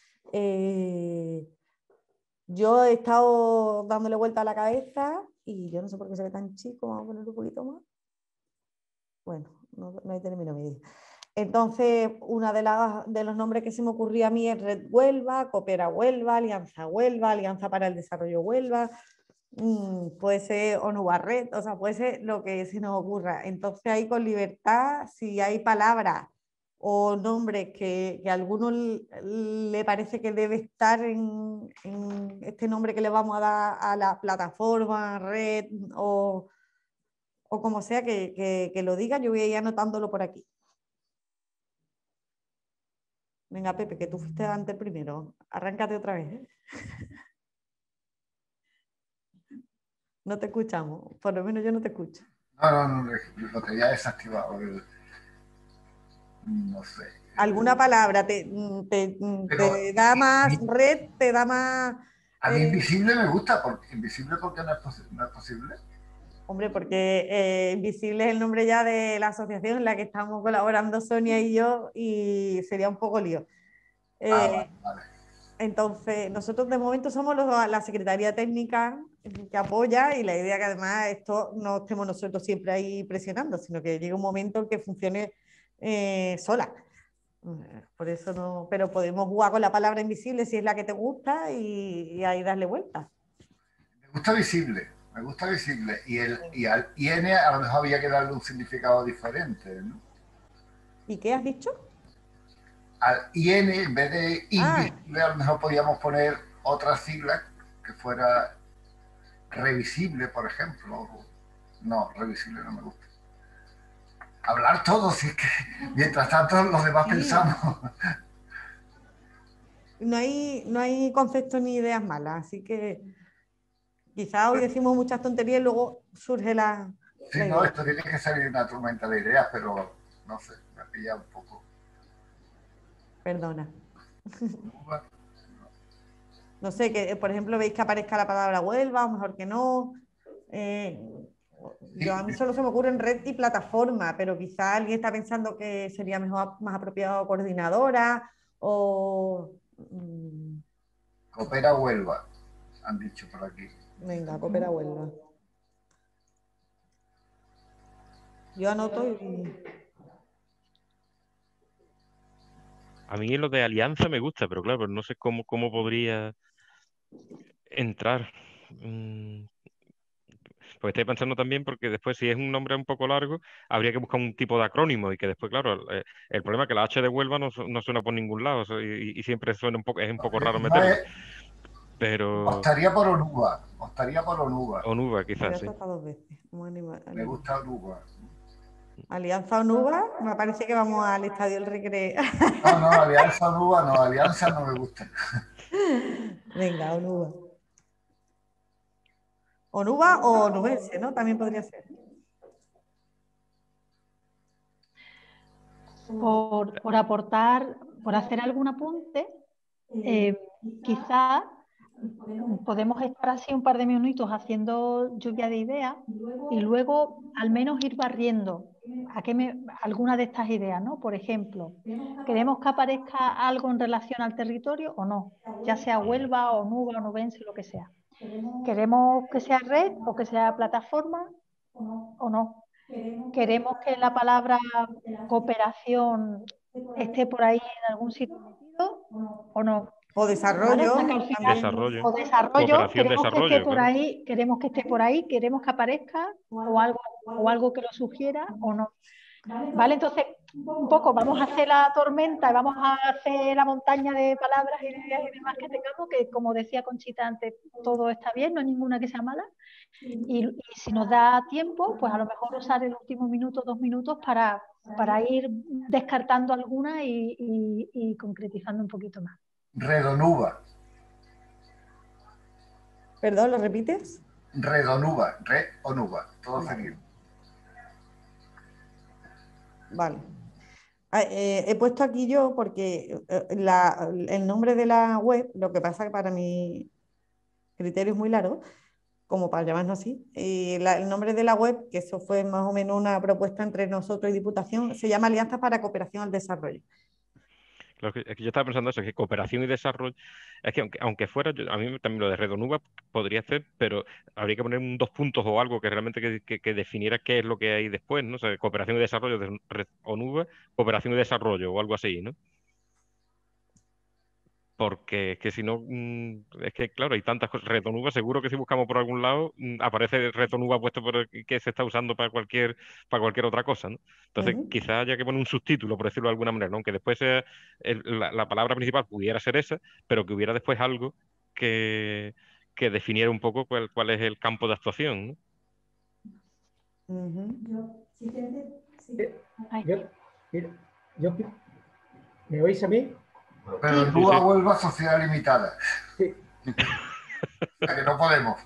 Yo he estado dándole vuelta a la cabeza y yo no sé por qué se ve tan chico. Vamos a ponerlo un poquito más. Bueno, no he terminado mi idea. Entonces, uno de los nombres que se me ocurría a mí es Red Huelva, Coopera Huelva, Alianza para el Desarrollo Huelva. Puede ser ONU-Barret, o sea, puede ser lo que se nos ocurra. Entonces ahí con libertad, si hay palabras o nombres que a alguno le parece que debe estar en este nombre que le vamos a dar a la plataforma, red o como sea, que lo diga, yo voy a ir anotándolo por aquí. Venga, Pepe, que tú fuiste antes primero. Arráncate otra vez, ¿eh? No te escuchamos, por lo menos yo no te escucho. No, lo tenía desactivado. No sé. ¿Alguna palabra te da más red, te da más...? A mí invisible me gusta, invisible porque no es posible. Hombre, porque invisible es el nombre ya de la asociación en la que estamos colaborando Sonia y yo y sería un poco lío. Vale. Entonces, nosotros de momento somos la Secretaría Técnica que apoya y la idea que además esto no estemos nosotros siempre ahí presionando, sino que llegue un momento en que funcione sola. Por eso no, pero podemos jugar con la palabra invisible si es la que te gusta y ahí darle vuelta. Me gusta visible, Me gusta visible. Y al IN a lo mejor había que darle un significado diferente, ¿no? ¿Y qué has dicho? Al IN, en vez de invisible, a lo mejor podíamos poner otra sigla que fuera revisible, por ejemplo. No, revisible no me gusta. Hablar todo, si es que mientras tanto los demás pensamos. No hay conceptos ni ideas malas, así que quizás hoy decimos muchas tonterías y luego surge la... Sí, no, esto tiene que salir una tormenta de ideas, pero no sé, me ha pillado un poco. Perdona. No sé, que por ejemplo veis que aparezca la palabra Huelva, o mejor que no. A mí solo se me ocurre en red y plataforma, pero quizá alguien está pensando que sería mejor, más apropiado coordinadora o... Coopera Huelva, han dicho por aquí. Venga, Coopera Huelva. Yo anoto y... A mí lo de alianza me gusta, pero claro, no sé cómo podría entrar. Pues estoy pensando también porque después, si es un nombre un poco largo, habría que buscar un tipo de acrónimo y que después, claro, el problema es que la H de Huelva no suena por ningún lado, o sea, y siempre suena es un poco raro meterlo. Pero... Optaría por Onuba. Optaría por Onuba. Onuba, quizás, sí. Dos veces. Me gusta Onuba. Alianza Onuba, me parece que vamos al Estadio del Recreo. No, Alianza Onuba no, Alianza no me gusta. Venga, Onuba. Onuba o onubense, ¿no? También podría ser. Por aportar, por hacer algún apunte, quizás podemos estar así un par de minutos haciendo lluvia de ideas y luego al menos ir barriendo alguna de estas ideas, ¿no? Por ejemplo, ¿queremos que aparezca algo en relación al territorio o no? Ya sea Huelva, Onuba, onubense, lo que sea. ¿Queremos que sea red o que sea plataforma o no? ¿Queremos que la palabra cooperación esté por ahí en algún sitio metido o no? O desarrollo. ¿Vale? O desarrollo, queremos que esté por ahí, queremos que aparezca o algo que lo sugiera o no. ¿Vale? Entonces, un poco vamos a hacer la tormenta y vamos a hacer la montaña de palabras y de ideas y demás que tengamos, que como decía Conchita antes, todo está bien, no hay ninguna que sea mala. Y si nos da tiempo, pues a lo mejor usar el último minuto, 2 minutos para ir descartando alguna y concretizando un poquito más. Redonuba. ¿Perdón, lo repites? Redonuba, Reonuba, todo seguido. Vale. He puesto aquí yo porque el nombre de la web, lo que pasa que para mi criterio es muy largo, como para llamarnos así, el nombre de la web, que eso fue más o menos una propuesta entre nosotros y Diputación, se llama Alianzas para Cooperación al Desarrollo. Claro, es que yo estaba pensando eso, que cooperación y desarrollo, es que aunque fuera, a mí también lo de Redonuba podría ser, pero habría que poner un 2 puntos o algo que realmente que definiera qué es lo que hay después, ¿no? O sea, cooperación y desarrollo de Redonuba, cooperación y desarrollo o algo así, ¿no? Porque es que si no, es que claro, hay tantas cosas. Redonuba, seguro que si buscamos por algún lado, aparece Redonuba puesto por que se está usando para cualquier otra cosa, ¿no? Entonces, quizás haya que poner un subtítulo, por decirlo de alguna manera, ¿no? Aunque después sea la palabra principal pudiera ser esa, pero que hubiera después algo que definiera un poco cuál es el campo de actuación, ¿no? ¿Me oís a mí? Pero el Nuba Huelva Sociedad Limitada. Sí. Que no podemos.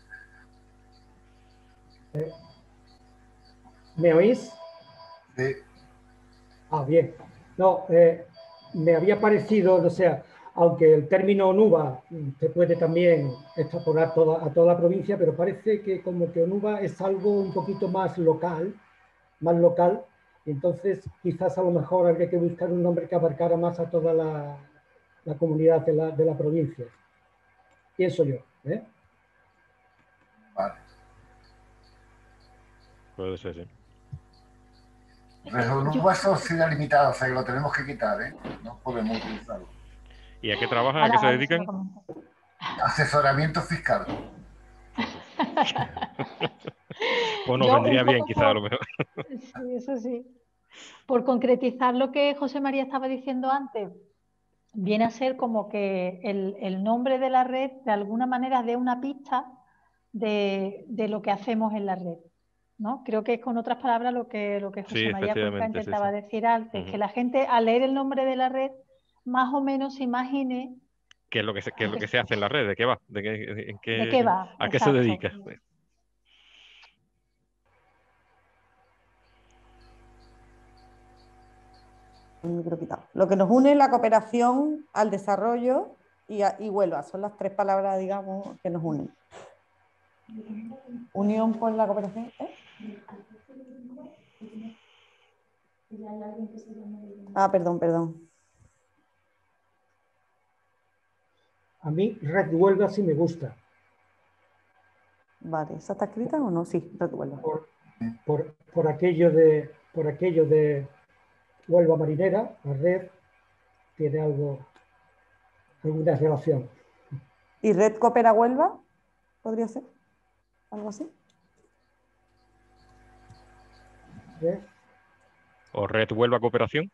¿Me oís? Sí. Ah, bien. No, me había parecido, o sea, aunque el término Onuba se puede también extrapolar a toda la provincia, pero parece que como que Onuba es algo un poquito más local, entonces quizás a lo mejor habría que buscar un nombre que abarcara más a toda la comunidad de la provincia. Pienso yo. Vale. Puede ser, sí. Redonuba es sociedad limitada, o sea que lo tenemos que quitar, ¿eh? No podemos utilizarlo. ¿Y a qué trabajan? ¿A qué se dedican? Asesoramiento fiscal. Pues nos vendría bien, quizá, a lo mejor. Sí, eso sí. Por concretizar lo que José María estaba diciendo antes, viene a ser como que el nombre de la red de alguna manera dé una pista de lo que hacemos en la red, ¿no? Creo que es con otras palabras lo que José María Cuenca intentaba decir antes, que la gente al leer el nombre de la red más o menos se imagine qué es lo que se hace en la red, de qué va, de qué va, a qué se dedica. Lo que nos une es la cooperación al desarrollo y Huelva. Son las tres palabras, digamos, que nos unen. Unión por la cooperación. Ah, perdón. A mí Red Huelva sí me gusta. Vale, ¿esa está escrita o no? Sí, Red Huelva. Por aquello de Huelva marinera, la red tiene alguna relación. ¿Y Red Coopera Huelva? ¿Podría ser? ¿Algo así? ¿Red? ¿O Red Huelva Cooperación?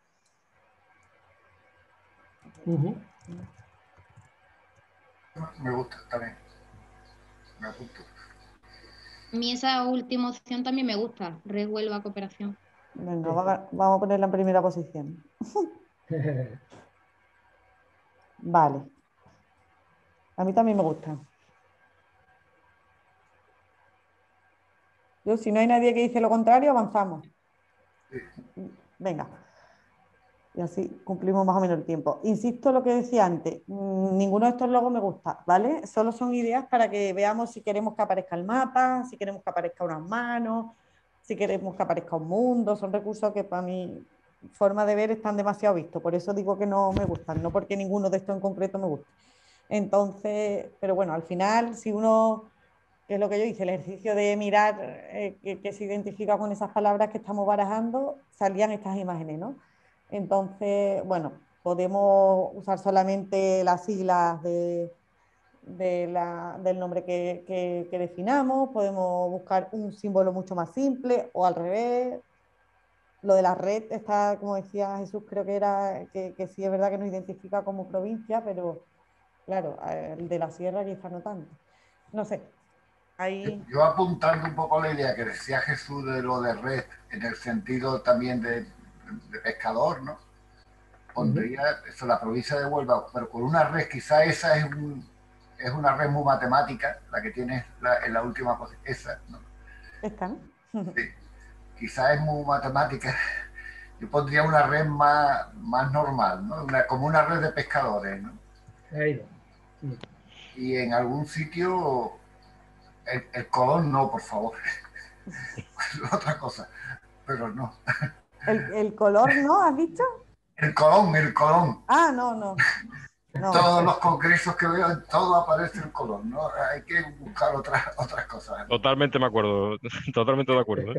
Me gusta también. Me apunto. A mí esa última opción también me gusta, Red Huelva Cooperación. Venga, vamos a ponerla en primera posición. Vale. A mí también me gusta. Si no hay nadie que dice lo contrario, avanzamos. Venga. Y así cumplimos más o menos el tiempo. Insisto lo que decía antes, ninguno de estos logos me gusta, ¿vale? Solo son ideas para que veamos si queremos que aparezca el mapa, si queremos que aparezca unas manos, si queremos que aparezca un mundo. Son recursos que para mi forma de ver están demasiado vistos. Por eso digo que no me gustan, no porque ninguno de estos en concreto me guste. Entonces, pero bueno, al final, si uno, que es lo que yo hice, el ejercicio de mirar que se identifica con esas palabras que estamos barajando, salían estas imágenes, ¿no? Entonces, bueno, podemos usar solamente las siglas del nombre que definamos, podemos buscar un símbolo mucho más simple o al revés. Lo de la red está, como decía Jesús, creo que era que sí es verdad que nos identifica como provincia, pero claro, el de la sierra quizás no tanto. No sé. Ahí... Yo apuntando un poco la idea que decía Jesús de lo de red, en el sentido también de pescador, ¿no? Pondría eso, la provincia de Huelva, pero con una red, quizá esa es una red muy matemática, la que tienes en la última cosa, esa, ¿no? ¿Esta, no? Sí, quizá es muy matemática. Yo pondría una red más normal, ¿no? Como una red de pescadores, ¿no? Y en algún sitio, el colón no, por favor. Otra cosa, pero no. ¿El color no, has dicho? El colón. Ah, no. Todos los congresos que veo, en todo aparece el colón, ¿no? Hay que buscar otras cosas. Totalmente me acuerdo, totalmente de acuerdo.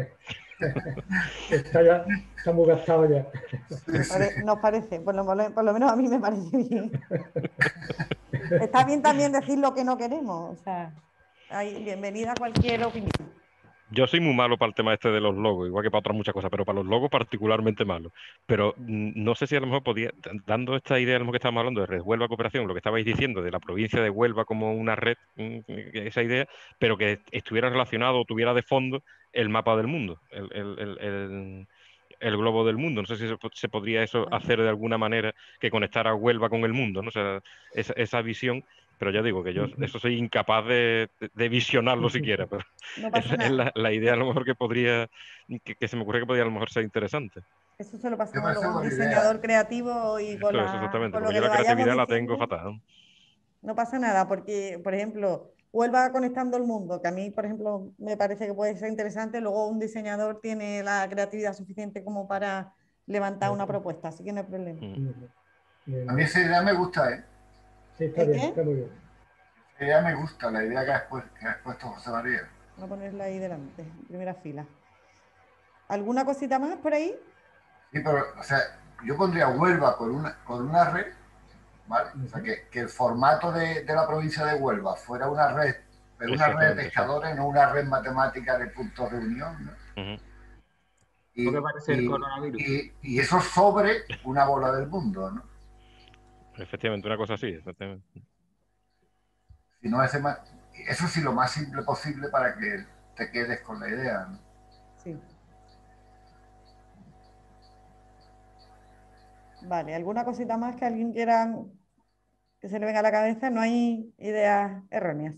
Está muy gastado ya. Nos parece, por lo menos a mí me parece bien. Está bien también decir lo que no queremos, o sea, bienvenida a cualquier opinión. Yo soy muy malo para el tema este de los logos, igual que para otras muchas cosas, pero para los logos particularmente malo. Pero no sé si a lo mejor podía, dando esta idea, a lo mejor que estábamos hablando de Red Huelva Cooperación, lo que estabais diciendo de la provincia de Huelva como una red, esa idea, pero que estuviera relacionado o tuviera de fondo el mapa del mundo, el globo del mundo. No sé si se podría eso hacer de alguna manera que conectara Huelva con el mundo, ¿no? O sea, esa visión. Pero ya digo que yo eso soy incapaz de visionarlo siquiera, pero no pasa nada. Es la idea a lo mejor que podría, que se me ocurre que podría a lo mejor ser interesante. Eso se lo pasamos luego a un diseñador creativo y con exactamente, con porque yo la creatividad la tengo fatal. No pasa nada, porque, por ejemplo, Huelva conectando el mundo, que a mí, por ejemplo, me parece que puede ser interesante, luego un diseñador tiene la creatividad suficiente como para levantar una propuesta, así que no hay problema. A mí esa idea me gusta, ¿eh? Sí, está bien, está muy bien. Esa idea me gusta, la idea que has puesto José María. Voy a ponerla ahí delante, en primera fila. ¿Alguna cosita más por ahí? Sí, pero, o sea, yo pondría Huelva con una red, ¿vale? O sea, que el formato de la provincia de Huelva fuera una red pero una red de pescadores, no una red matemática de puntos de unión, ¿no? Lo que parece el coronavirus. Y eso sobre una bola del mundo, ¿no? Efectivamente, una cosa así, exactamente. Si no es eso sí lo más simple posible para que te quedes con la idea, ¿no? Sí. Vale, ¿alguna cosita más que alguien quiera que se le venga a la cabeza? No hay ideas erróneas.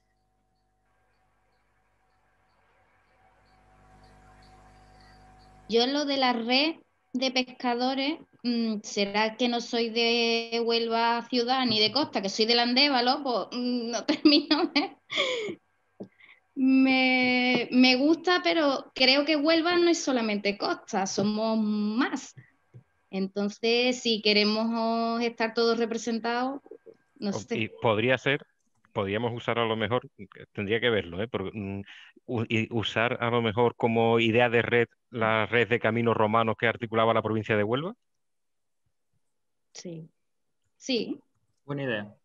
Yo lo de la red de pescadores, será que no soy de Huelva ciudad ni de costa, que soy del Andévalo, pues no termino de... Me gusta, pero creo que Huelva no es solamente costa, somos más. Entonces, si queremos estar todos representados, no sé. Y podríamos usar a lo mejor, tendría que verlo, y usar a lo mejor como idea de red la red de caminos romanos que articulaba la provincia de Huelva. Sí. Sí. Buena idea.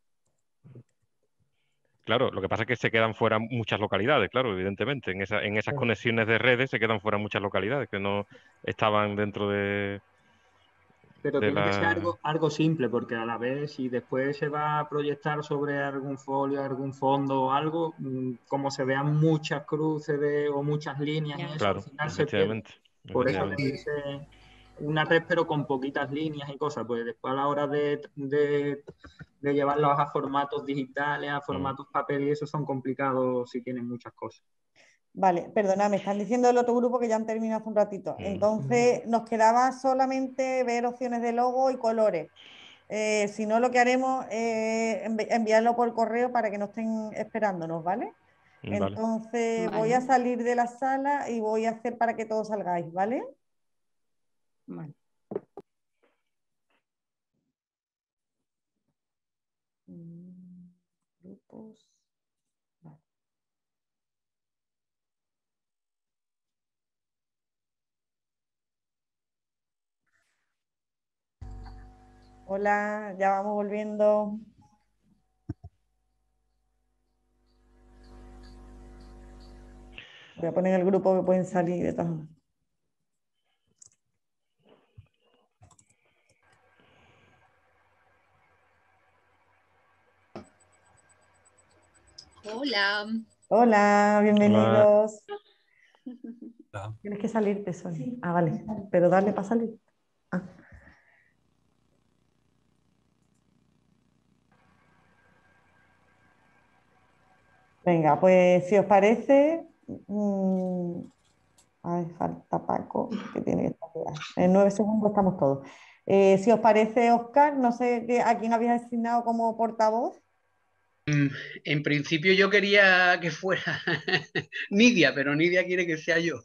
Claro, lo que pasa es que se quedan fuera muchas localidades, claro, evidentemente. En esas conexiones de redes se quedan fuera muchas localidades que no estaban dentro de... Pero tiene que ser algo simple, porque a la vez, si después se va a proyectar sobre algún folio, algún fondo o algo, como se vean muchas cruces o muchas líneas, y eso claro, al final se pierde. Por eso efectivamente. debe ser una red, pero con poquitas líneas y cosas, pues después a la hora de llevarlos a formatos digitales, a formatos papel, y eso son complicados si tienen muchas cosas. Vale, perdona, me están diciendo del otro grupo que ya han terminado hace un ratito. Entonces, nos quedaba solamente ver opciones de logo y colores. Si no, lo que haremos es enviarlo por correo para que no estén esperándonos, ¿vale? Entonces, voy a salir de la sala y voy a hacer para que todos salgáis, ¿vale? Vale. Grupos. Vale. Hola, ya vamos volviendo. Voy a poner el grupo que pueden salir de todas maneras. Hola. Hola, bienvenidos. Hola. Tienes que salirte, Sonia. Sí. Ah, vale. Pero dale para salir. Ah. Venga, pues si os parece, a ver, falta Paco, que tiene que estar aquí. En 9 segundos estamos todos. Si os parece, Óscar, no sé a quién habías asignado como portavoz. En principio yo quería que fuera Nidia, pero Nidia quiere que sea yo.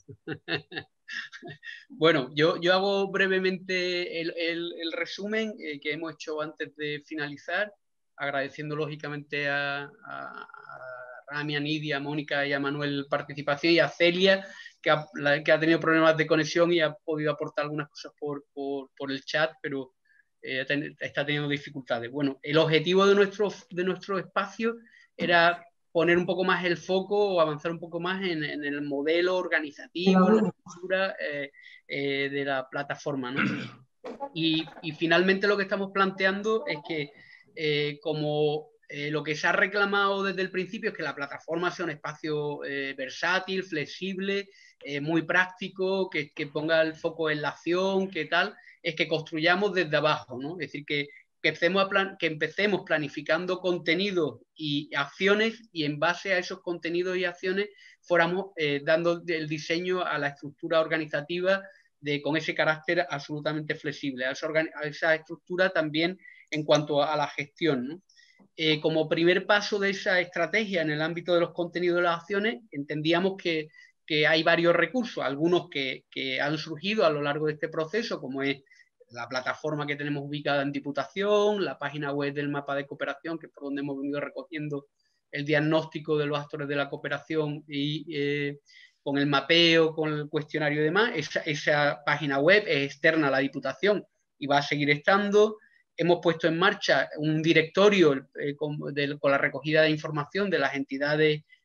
Bueno, yo hago brevemente el resumen que hemos hecho antes de finalizar, agradeciendo lógicamente a Rami, a Nidia, a Mónica y a Manuel participación, y a Celia, que ha tenido problemas de conexión y ha podido aportar algunas cosas por el chat, pero está teniendo dificultades. Bueno, el objetivo de nuestro espacio era poner un poco más el foco o avanzar un poco más en el modelo organizativo, en la estructura de la plataforma, ¿no? Y finalmente lo que estamos planteando es que como lo que se ha reclamado desde el principio es que la plataforma sea un espacio versátil, flexible, muy práctico, que ponga el foco en la acción, que tal, es que construyamos desde abajo, ¿no? Es decir, que empecemos planificando contenidos y acciones, y en base a esos contenidos y acciones fuéramos dando el diseño a la estructura organizativa con ese carácter absolutamente flexible, a esa estructura también en cuanto a la gestión, ¿no? Como primer paso de esa estrategia en el ámbito de los contenidos de las acciones, entendíamos que hay varios recursos, algunos que han surgido a lo largo de este proceso, como es la plataforma que tenemos ubicada en Diputación, la página web del mapa de cooperación, que es por donde hemos venido recogiendo el diagnóstico de los actores de la cooperación y con el mapeo, con el cuestionario y demás. Esa página web es externa a la Diputación y va a seguir estando. Hemos puesto en marcha un directorio con la recogida de información de las entidades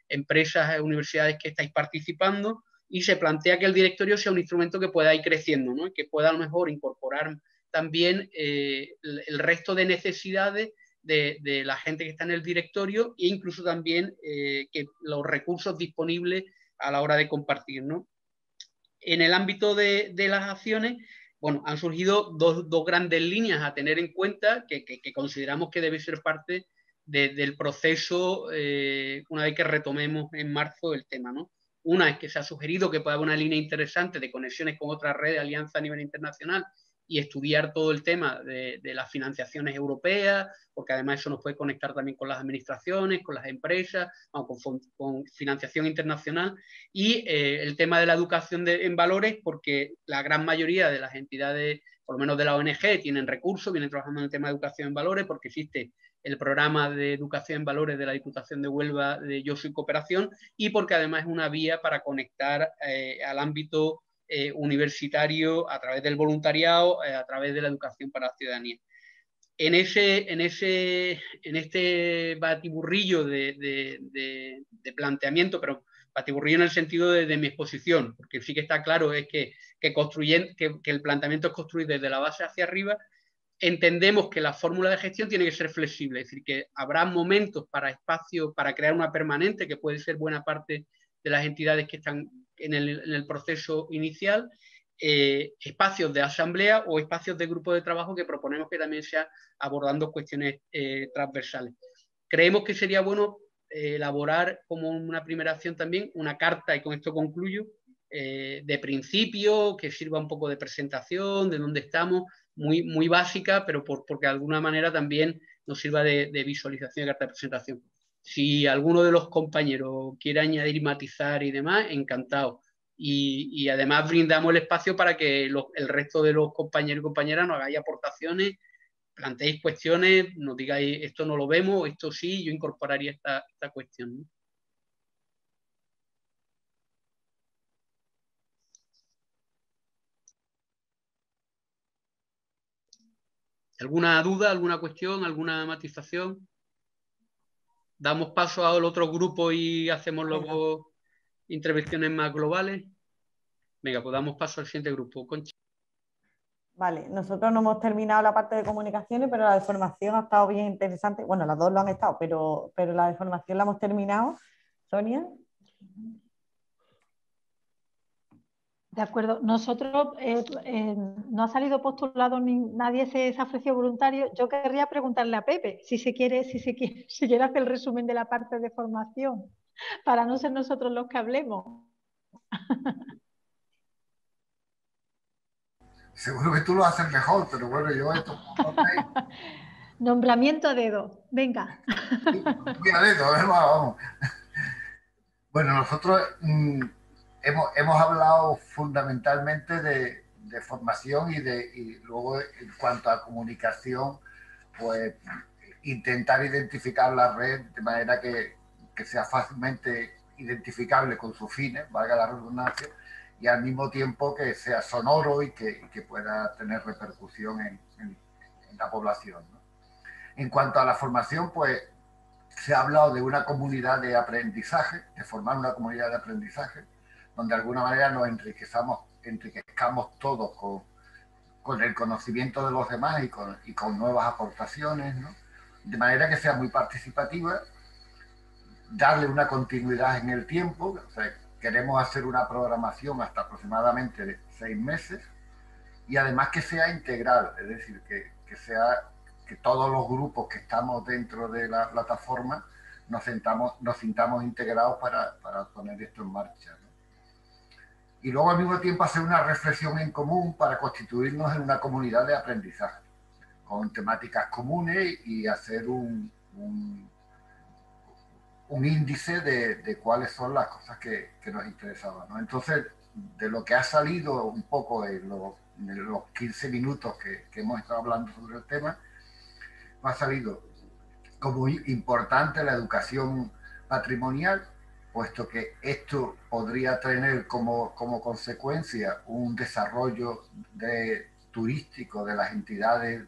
empresas, universidades que estáis participando, y se plantea que el directorio sea un instrumento que pueda ir creciendo, ¿no? Y que pueda a lo mejor incorporar también el resto de necesidades de la gente que está en el directorio, e incluso también que los recursos disponibles a la hora de compartir, ¿no? En el ámbito de las acciones, bueno, han surgido dos grandes líneas a tener en cuenta que consideramos que debe ser parte del proceso una vez que retomemos en marzo el tema, ¿no? Una es que se ha sugerido que pueda haber una línea interesante de conexiones con otras redes de alianza a nivel internacional y estudiar todo el tema de las financiaciones europeas, porque además eso nos puede conectar también con las administraciones, con las empresas, con financiación internacional, y el tema de la educación en valores, porque la gran mayoría de las entidades, por lo menos de la ONG, tienen recursos, vienen trabajando en el tema de educación en valores, porque existe el programa de educación en valores de la Diputación de Huelva de Yo Soy Cooperación, y porque además es una vía para conectar al ámbito universitario a través del voluntariado, a través de la educación para la ciudadanía. En este batiburrillo de planteamiento, pero batiburrillo en el sentido de mi exposición, porque sí que está claro es que el planteamiento es construir desde la base hacia arriba. Entendemos que la fórmula de gestión tiene que ser flexible, es decir, que habrá momentos para espacio, para crear una permanente, que puede ser buena parte de las entidades que están en el proceso inicial, espacios de asamblea o espacios de grupo de trabajo que proponemos que también sea abordando cuestiones transversales. Creemos que sería bueno elaborar como una primera acción también una carta, y con esto concluyo, de principio, que sirva un poco de presentación, de dónde estamos, muy básica, pero porque de alguna manera también nos sirva de visualización de carta de presentación. Si alguno de los compañeros quiere añadir, matizar y demás, encantado. Y además brindamos el espacio para que el resto de los compañeros y compañeras nos hagáis aportaciones, planteéis cuestiones, nos digáis esto no lo vemos, esto sí, yo incorporaría esta cuestión, ¿no? ¿Alguna duda, alguna cuestión, alguna matización? ¿Damos paso al otro grupo y hacemos luego intervenciones más globales? Venga, pues damos paso al siguiente grupo. Concha. Vale, nosotros no hemos terminado la parte de comunicaciones, pero la de formación ha estado bien interesante. Bueno, las dos lo han estado, pero la de formación la hemos terminado. Sonia. De acuerdo. Nosotros, no ha salido postulado, nadie se ha ofrecido voluntario. Yo querría preguntarle a Pepe si quiere hacer el resumen de la parte de formación, para no ser nosotros los que hablemos. Seguro que tú lo haces mejor, pero bueno, yo esto... Nombramiento a dedo, venga. Muy a dedo, vamos. Bueno, nosotros hemos hablado fundamentalmente de formación y luego en cuanto a comunicación, pues intentar identificar la red de manera que sea fácilmente identificable con sus fines, valga la redundancia, y al mismo tiempo que sea sonoro y que pueda tener repercusión en la población, ¿no? En cuanto a la formación, pues se ha hablado de una comunidad de aprendizaje, de formar una comunidad de aprendizaje, donde de alguna manera nos enriquezcamos todos con el conocimiento de los demás y con nuevas aportaciones, ¿no? De manera que sea muy participativa, darle una continuidad en el tiempo. O sea, queremos hacer una programación hasta aproximadamente de 6 meses y además que sea integral, es decir, que todos los grupos que estamos dentro de la plataforma nos sintamos integrados para poner esto en marcha, ¿no? Y luego al mismo tiempo hacer una reflexión en común para constituirnos en una comunidad de aprendizaje, con temáticas comunes y hacer un índice de cuáles son las cosas que nos interesaban, ¿no? Entonces, de lo que ha salido un poco en los 15 minutos que hemos estado hablando sobre el tema, ha salido como importante la educación patrimonial, puesto que esto podría tener como consecuencia un desarrollo turístico de las entidades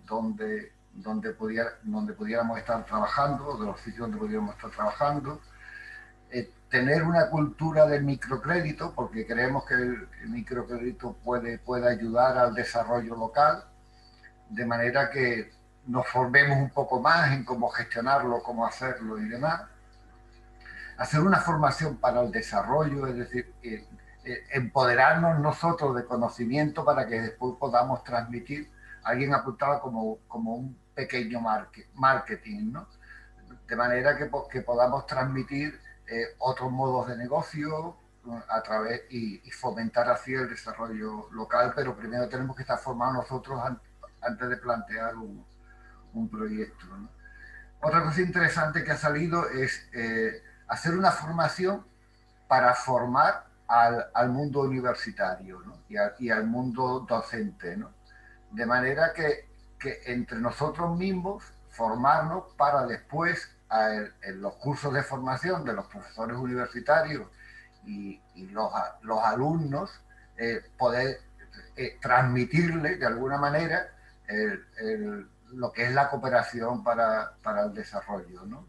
donde pudiéramos estar trabajando, de los sitios donde pudiéramos estar trabajando, tener una cultura del microcrédito, porque creemos que el microcrédito puede ayudar al desarrollo local, de manera que nos formemos un poco más en cómo gestionarlo, cómo hacerlo y demás. Hacer una formación para el desarrollo, es decir, empoderarnos nosotros de conocimiento para que después podamos transmitir. Alguien apuntaba como un pequeño marketing, ¿no? De manera que podamos transmitir otros modos de negocio a través y fomentar así el desarrollo local, pero primero tenemos que estar formados nosotros antes de plantear un proyecto, ¿no? Otra cosa interesante que ha salido es hacer una formación para formar al mundo universitario, ¿no? y al mundo docente, ¿no? De manera que entre nosotros mismos formarnos para después en los cursos de formación de los profesores universitarios y los alumnos poder transmitirles de alguna manera lo que es la cooperación para el desarrollo, ¿no?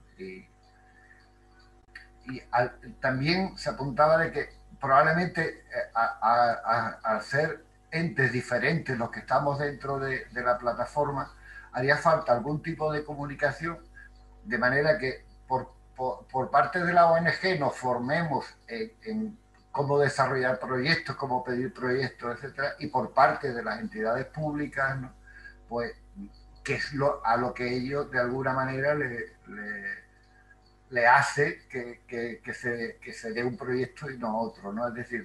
También se apuntaba de que probablemente al ser entes diferentes los que estamos dentro de la plataforma, haría falta algún tipo de comunicación, de manera que por parte de la ONG nos formemos en cómo desarrollar proyectos, cómo pedir proyectos, etcétera, y por parte de las entidades públicas, ¿no? Pues que es a lo que ellos de alguna manera le hace que se dé un proyecto y no otro, ¿no? Es decir,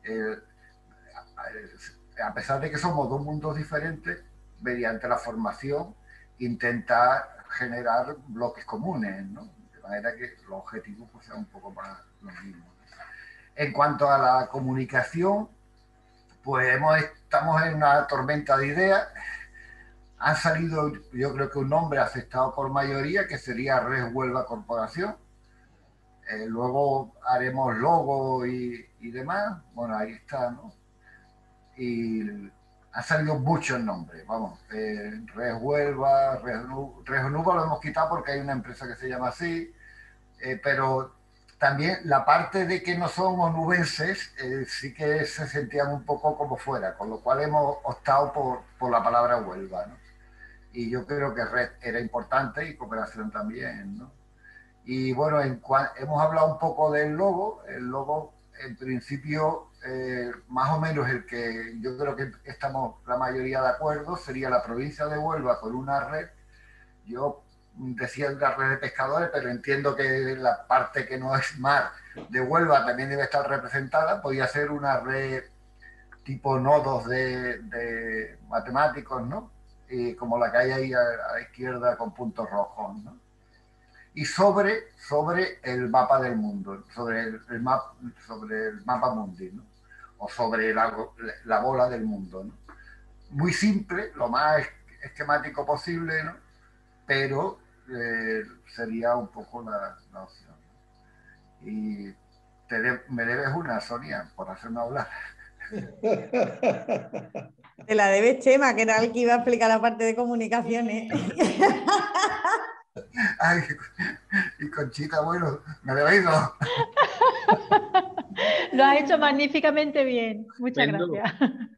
a pesar de que somos dos mundos diferentes, mediante la formación intentar generar bloques comunes, ¿no? De manera que los objetivos pues, sean un poco más los mismos. En cuanto a la comunicación, pues estamos en una tormenta de ideas. Han salido, yo creo que un nombre aceptado por mayoría, que sería Red Huelva Corporación. Luego haremos logo y demás. Bueno, ahí está, ¿no? Y han salido muchos nombres, vamos. Red Huelva, Red Nuba lo hemos quitado porque hay una empresa que se llama así. Pero también la parte de que no son onubenses sí que se sentían un poco como fuera, con lo cual hemos optado por la palabra Huelva, ¿no? Y yo creo que red era importante y cooperación también, ¿no? Y bueno, hemos hablado un poco del logo. El logo, en principio, más o menos el que yo creo que estamos la mayoría de acuerdo, sería la provincia de Huelva con una red. Yo decía una red de pescadores, pero entiendo que la parte que no es mar de Huelva también debe estar representada. Podría ser una red tipo nodos de matemáticos, ¿no? Como la que hay ahí a la izquierda con puntos rojos, ¿no? Y sobre el mapa del mundo, sobre el mapa mundi, ¿no? O sobre la bola del mundo, ¿no? Muy simple, lo más esquemático posible, ¿no? Pero sería un poco la opción, ¿no? Y me debes una, Sonia, por hacerme hablar. Te la debes, Chema, que era el que iba a explicar la parte de comunicaciones. Ay, y Conchita, bueno, me debéis dos. Lo has hecho magníficamente bien. Muchas gracias.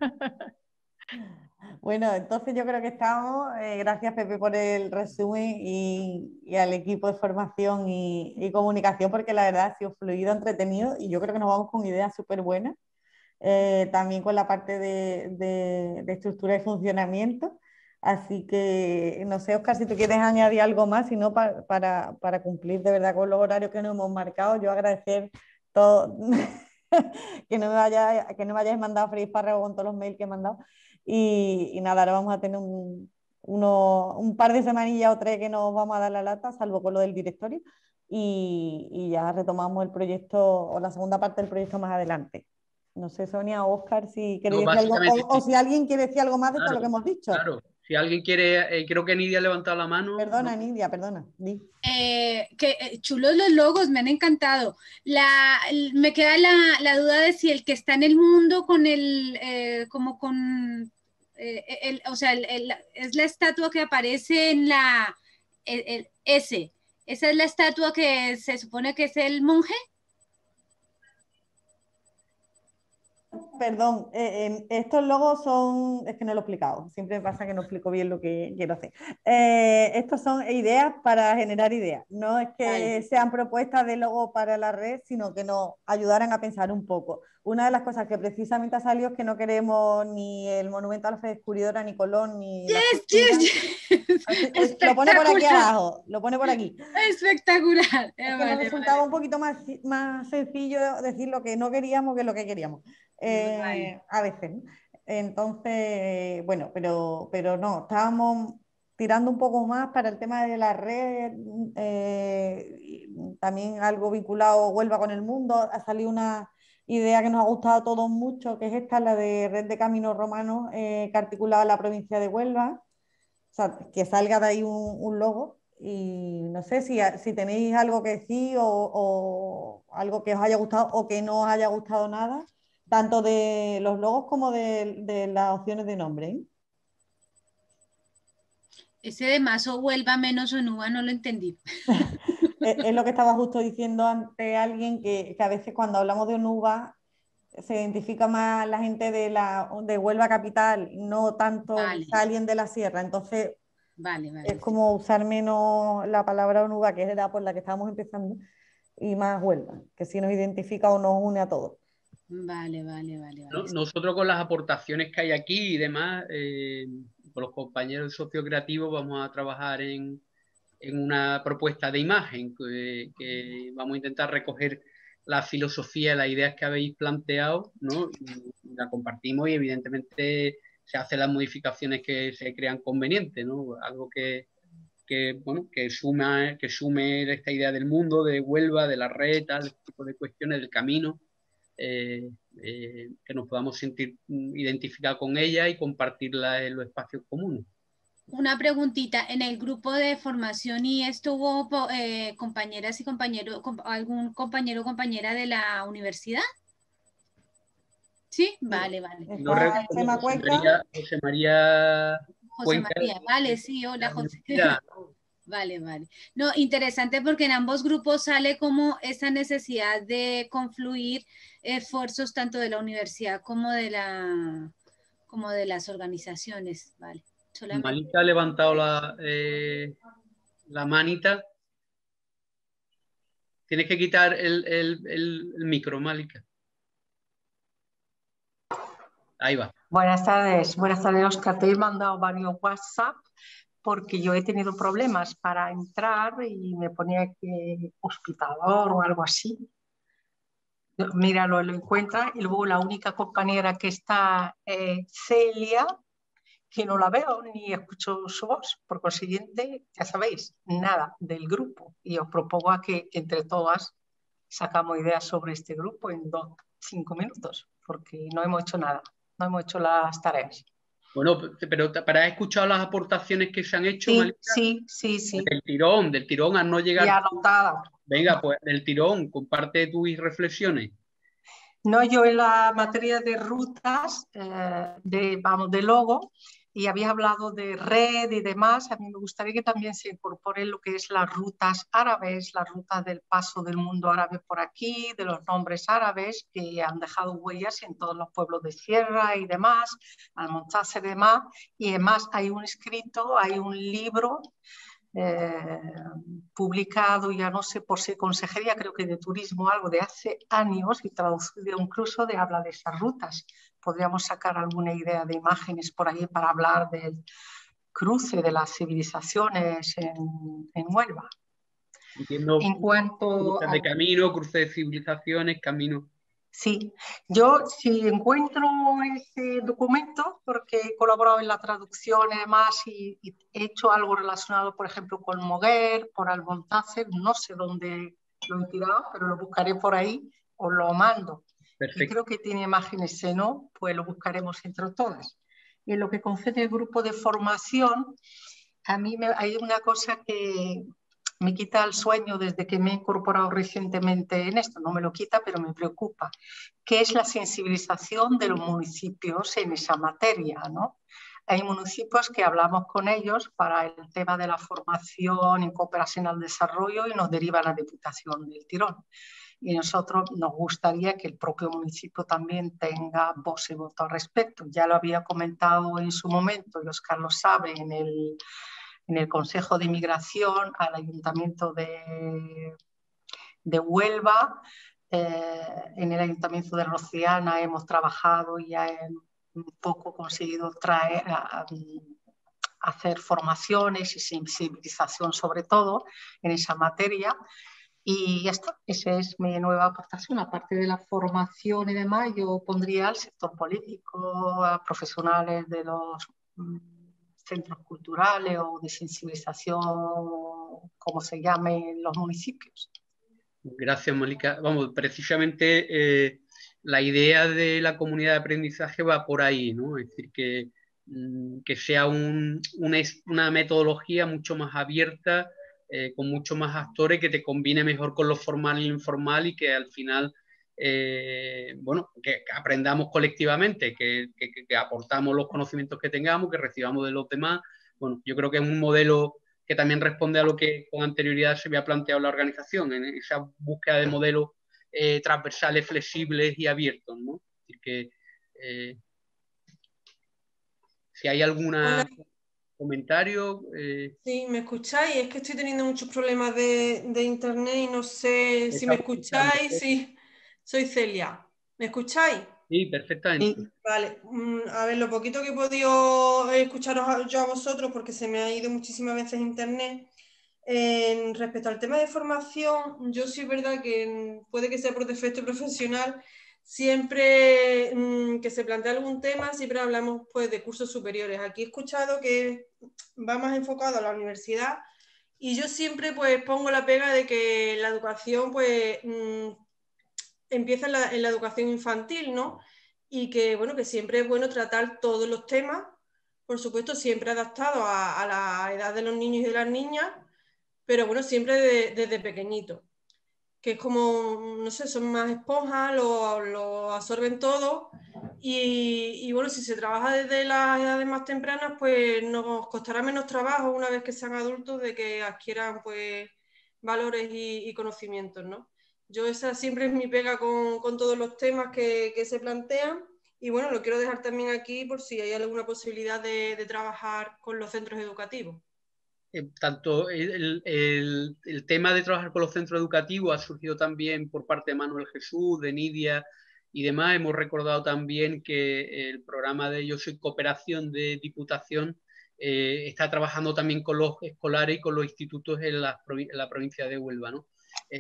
Bueno, entonces yo creo que estamos. Gracias, Pepe, por el resumen y al equipo de formación y comunicación, porque la verdad ha sido fluido, entretenido y yo creo que nos vamos con ideas súper buenas. También con la parte de estructura y funcionamiento. Así que, no sé, Óscar, si tú quieres añadir algo más, si no, para cumplir de verdad con los horarios que nos hemos marcado, yo agradecer todo, que no me hayáis mandado a freír espárragos con todos los mails que he mandado. Y nada, ahora vamos a tener un par de semanillas o 3 que nos vamos a dar la lata, salvo con lo del directorio, y ya retomamos el proyecto o la segunda parte del proyecto más adelante. No sé, Sonia o Óscar, si queréis decir algo, o si alguien quiere decir algo más de todo lo que hemos dicho. Claro, si alguien quiere, creo que Nidia ha levantado la mano. Perdona, ¿no? Nidia, perdona. Chulos los logos, me han encantado. Me queda la duda de si el que está en el mundo con como con, o sea, es la estatua que aparece en esa es la estatua que se supone que es el monje. Perdón, estos logos son, es que no lo he explicado, siempre me pasa que no explico bien lo que quiero hacer. Estos son ideas para generar ideas, no es que sean propuestas de logo para la red, sino que nos ayudaran a pensar un poco. Una de las cosas que precisamente ha salido es que no queremos ni el monumento a la fe descubridora, ni Colón, ni la lo pone por aquí abajo, lo pone por aquí. Espectacular. Es que nos resultaba un poquito más sencillo decir lo que no queríamos que lo que queríamos. A veces, ¿no? Entonces, bueno, pero no, estábamos tirando un poco más para el tema de la red, también algo vinculado Huelva con el mundo. Ha salido una idea que nos ha gustado a todos mucho, que es esta, la de red de caminos romanos que articulaba la provincia de Huelva. O sea, que salga de ahí un logo. Y no sé si tenéis algo que decir o algo que os haya gustado o que no os haya gustado nada, tanto de los logos como de las opciones de nombre, ¿eh? Ese de más o Huelva menos Onuba no lo entendí. Es lo que estaba justo diciendo ante alguien, que a veces cuando hablamos de Onuba se identifica más la gente de Huelva capital, no tanto alguien de la sierra. Entonces es como usar menos la palabra Onuba, que era por la que estábamos empezando, y más Huelva, que sí nos identifica o nos une a todos. Vale. Nosotros con las aportaciones que hay aquí y demás, con los compañeros sociocreativos vamos a trabajar en una propuesta de imagen que vamos a intentar recoger la filosofía, las ideas que habéis planteado, ¿no? La compartimos y evidentemente se hacen las modificaciones que se crean convenientes, ¿no? Algo que sume esta idea del mundo, de Huelva, de la red, tal, este tipo de cuestiones, del camino, que nos podamos sentir identificados con ella y compartirla en los espacios comunes. Una preguntita, en el grupo de formación y esto hubo compañeras y compañeros, algún compañero o compañera de la universidad. ¿Sí? Vale. José María Cuenca, vale, sí, hola José. Vale. No, interesante porque en ambos grupos sale como esa necesidad de confluir esfuerzos tanto de la universidad como de las organizaciones, vale. Malika ha levantado la manita. Tienes que quitar el micro, Malika. Ahí va. Buenas tardes, Oscar. Te he mandado varios WhatsApp porque yo he tenido problemas para entrar y me ponía que hospitador o algo así. Míralo, lo encuentra. Y luego la única compañera que está, Celia, que no la veo ni escucho su voz. Por consiguiente, ya sabéis, nada del grupo. Y os propongo a que entre todas sacamos ideas sobre este grupo en 5 minutos, porque no hemos hecho nada, no hemos hecho las tareas. Bueno, pero para haber escuchado las aportaciones que se han hecho, sí, Malika, sí. Del tirón a no llegar. Ya anotada. Venga, pues del tirón, comparte tus reflexiones. No, yo en la materia de rutas, de logo, y había hablado de red y demás, a mí me gustaría que también se incorpore lo que es las rutas árabes, las rutas del paso del mundo árabe por aquí, de los nombres árabes que han dejado huellas en todos los pueblos de sierra y demás, Almontaser y demás, y además hay un escrito, hay un libro publicado, ya no sé por si consejería, creo que de turismo, algo de hace años y traducido incluso, de habla de esas rutas. Podríamos sacar alguna idea de imágenes por ahí para hablar del cruce de las civilizaciones en Huelva. Entiendo, en cuanto de camino, cruce de civilizaciones, camino. Sí, yo si encuentro ese documento, porque he colaborado en la traducción y demás, y he hecho algo relacionado, por ejemplo, con Moguer, por Almontacer, no sé dónde lo he tirado, pero lo buscaré por ahí, os lo mando. Perfecto. Y creo que tiene imágenes, si no, pues lo buscaremos entre todas. Y en lo que concede el grupo de formación, a mí hay una cosa que me quita el sueño desde que me he incorporado recientemente en esto, no me lo quita, pero me preocupa, que es la sensibilización de los municipios en esa materia, ¿no? Hay municipios que hablamos con ellos para el tema de la formación en cooperación al desarrollo y nos deriva la Diputación del Tirón. y nosotros nos gustaría que el propio municipio también tenga voz y voto al respecto. Ya lo había comentado en su momento, y Óscar lo sabe, en el Consejo de Inmigración al Ayuntamiento de Huelva. En el Ayuntamiento de Rociana hemos trabajado y ya un poco conseguido hacer formaciones y sensibilización sobre todo en esa materia. Y ya está, esa es mi nueva aportación. Aparte de la formación y demás, yo pondría al sector político, a profesionales de los centros culturales o de sensibilización, como se llame en los municipios. Gracias, Mónica. Vamos, precisamente la idea de la comunidad de aprendizaje va por ahí, ¿no? Es decir, que sea una metodología mucho más abierta, con mucho más actores, que te combine mejor con lo formal y lo informal, y que al final, bueno, que aprendamos colectivamente, que aportamos los conocimientos que tengamos, que recibamos de los demás. Bueno, yo creo que es un modelo que también responde a lo que con anterioridad se había planteado la organización, en esa búsqueda de modelos transversales, flexibles y abiertos, ¿no? Es decir, que si hay algún comentario. Sí, ¿me escucháis? Es que estoy teniendo muchos problemas de internet y no sé si me escucháis. Sí, soy Celia. ¿Me escucháis? Sí, perfectamente. Vale, a ver, lo poquito que he podido escucharos yo a vosotros, porque se me ha ido muchísimas veces internet. Respecto al tema de formación, yo sí es verdad que puede que sea por defecto profesional, siempre que se plantea algún tema, siempre hablamos pues de cursos superiores. Aquí he escuchado que va más enfocado a la universidad, y yo siempre pues pongo la pega de que la educación pues empieza en la educación infantil, ¿no? Y que, bueno, que siempre es bueno tratar todos los temas, por supuesto, siempre adaptados a la edad de los niños y de las niñas, pero bueno, siempre desde pequeñito, que es como, no sé, son más esponjas, lo absorben todo, y bueno, si se trabaja desde las edades más tempranas, pues nos costará menos trabajo una vez que sean adultos de que adquieran pues valores y conocimientos, ¿no? Yo esa siempre es mi pega con todos los temas que se plantean, y bueno, lo quiero dejar también aquí por si hay alguna posibilidad de trabajar con los centros educativos. Tanto el tema de trabajar con los centros educativos ha surgido también por parte de Manuel Jesús, de Nidia y demás. Hemos recordado también que el programa de Yo Soy Cooperación de Diputación está trabajando también con los escolares y con los institutos en la provincia de Huelva, ¿no?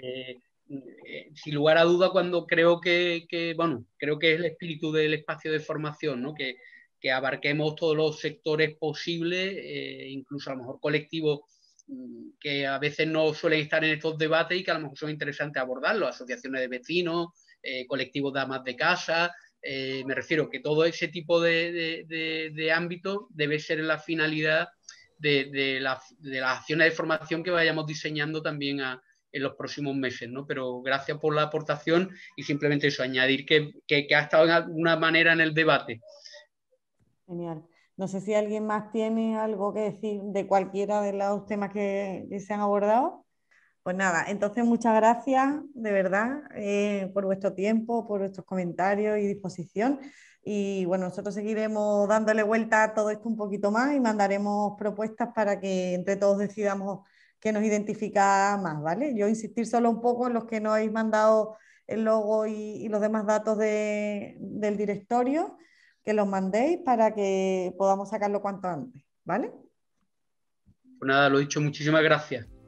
Sin lugar a duda, cuando creo que es el espíritu del espacio de formación, ¿no? Que abarquemos todos los sectores posibles, incluso a lo mejor colectivos que a veces no suelen estar en estos debates y que a lo mejor son interesantes abordarlos, asociaciones de vecinos, colectivos de amas de casa. Me refiero que todo ese tipo de ámbito debe ser la finalidad de las acciones de formación que vayamos diseñando también en los próximos meses, ¿no? Pero gracias por la aportación, y simplemente eso, añadir que ha estado de alguna manera en el debate. Genial. No sé si alguien más tiene algo que decir de cualquiera de los temas que se han abordado. Pues nada, entonces muchas gracias de verdad por vuestro tiempo, por vuestros comentarios y disposición. Y bueno, nosotros seguiremos dándole vuelta a todo esto un poquito más y mandaremos propuestas para que entre todos decidamos qué nos identifica más, ¿vale? Yo insistir solo un poco en los que nos habéis mandado el logo y los demás datos del directorio, que los mandéis para que podamos sacarlo cuanto antes, ¿vale? Pues nada, lo dicho, muchísimas gracias.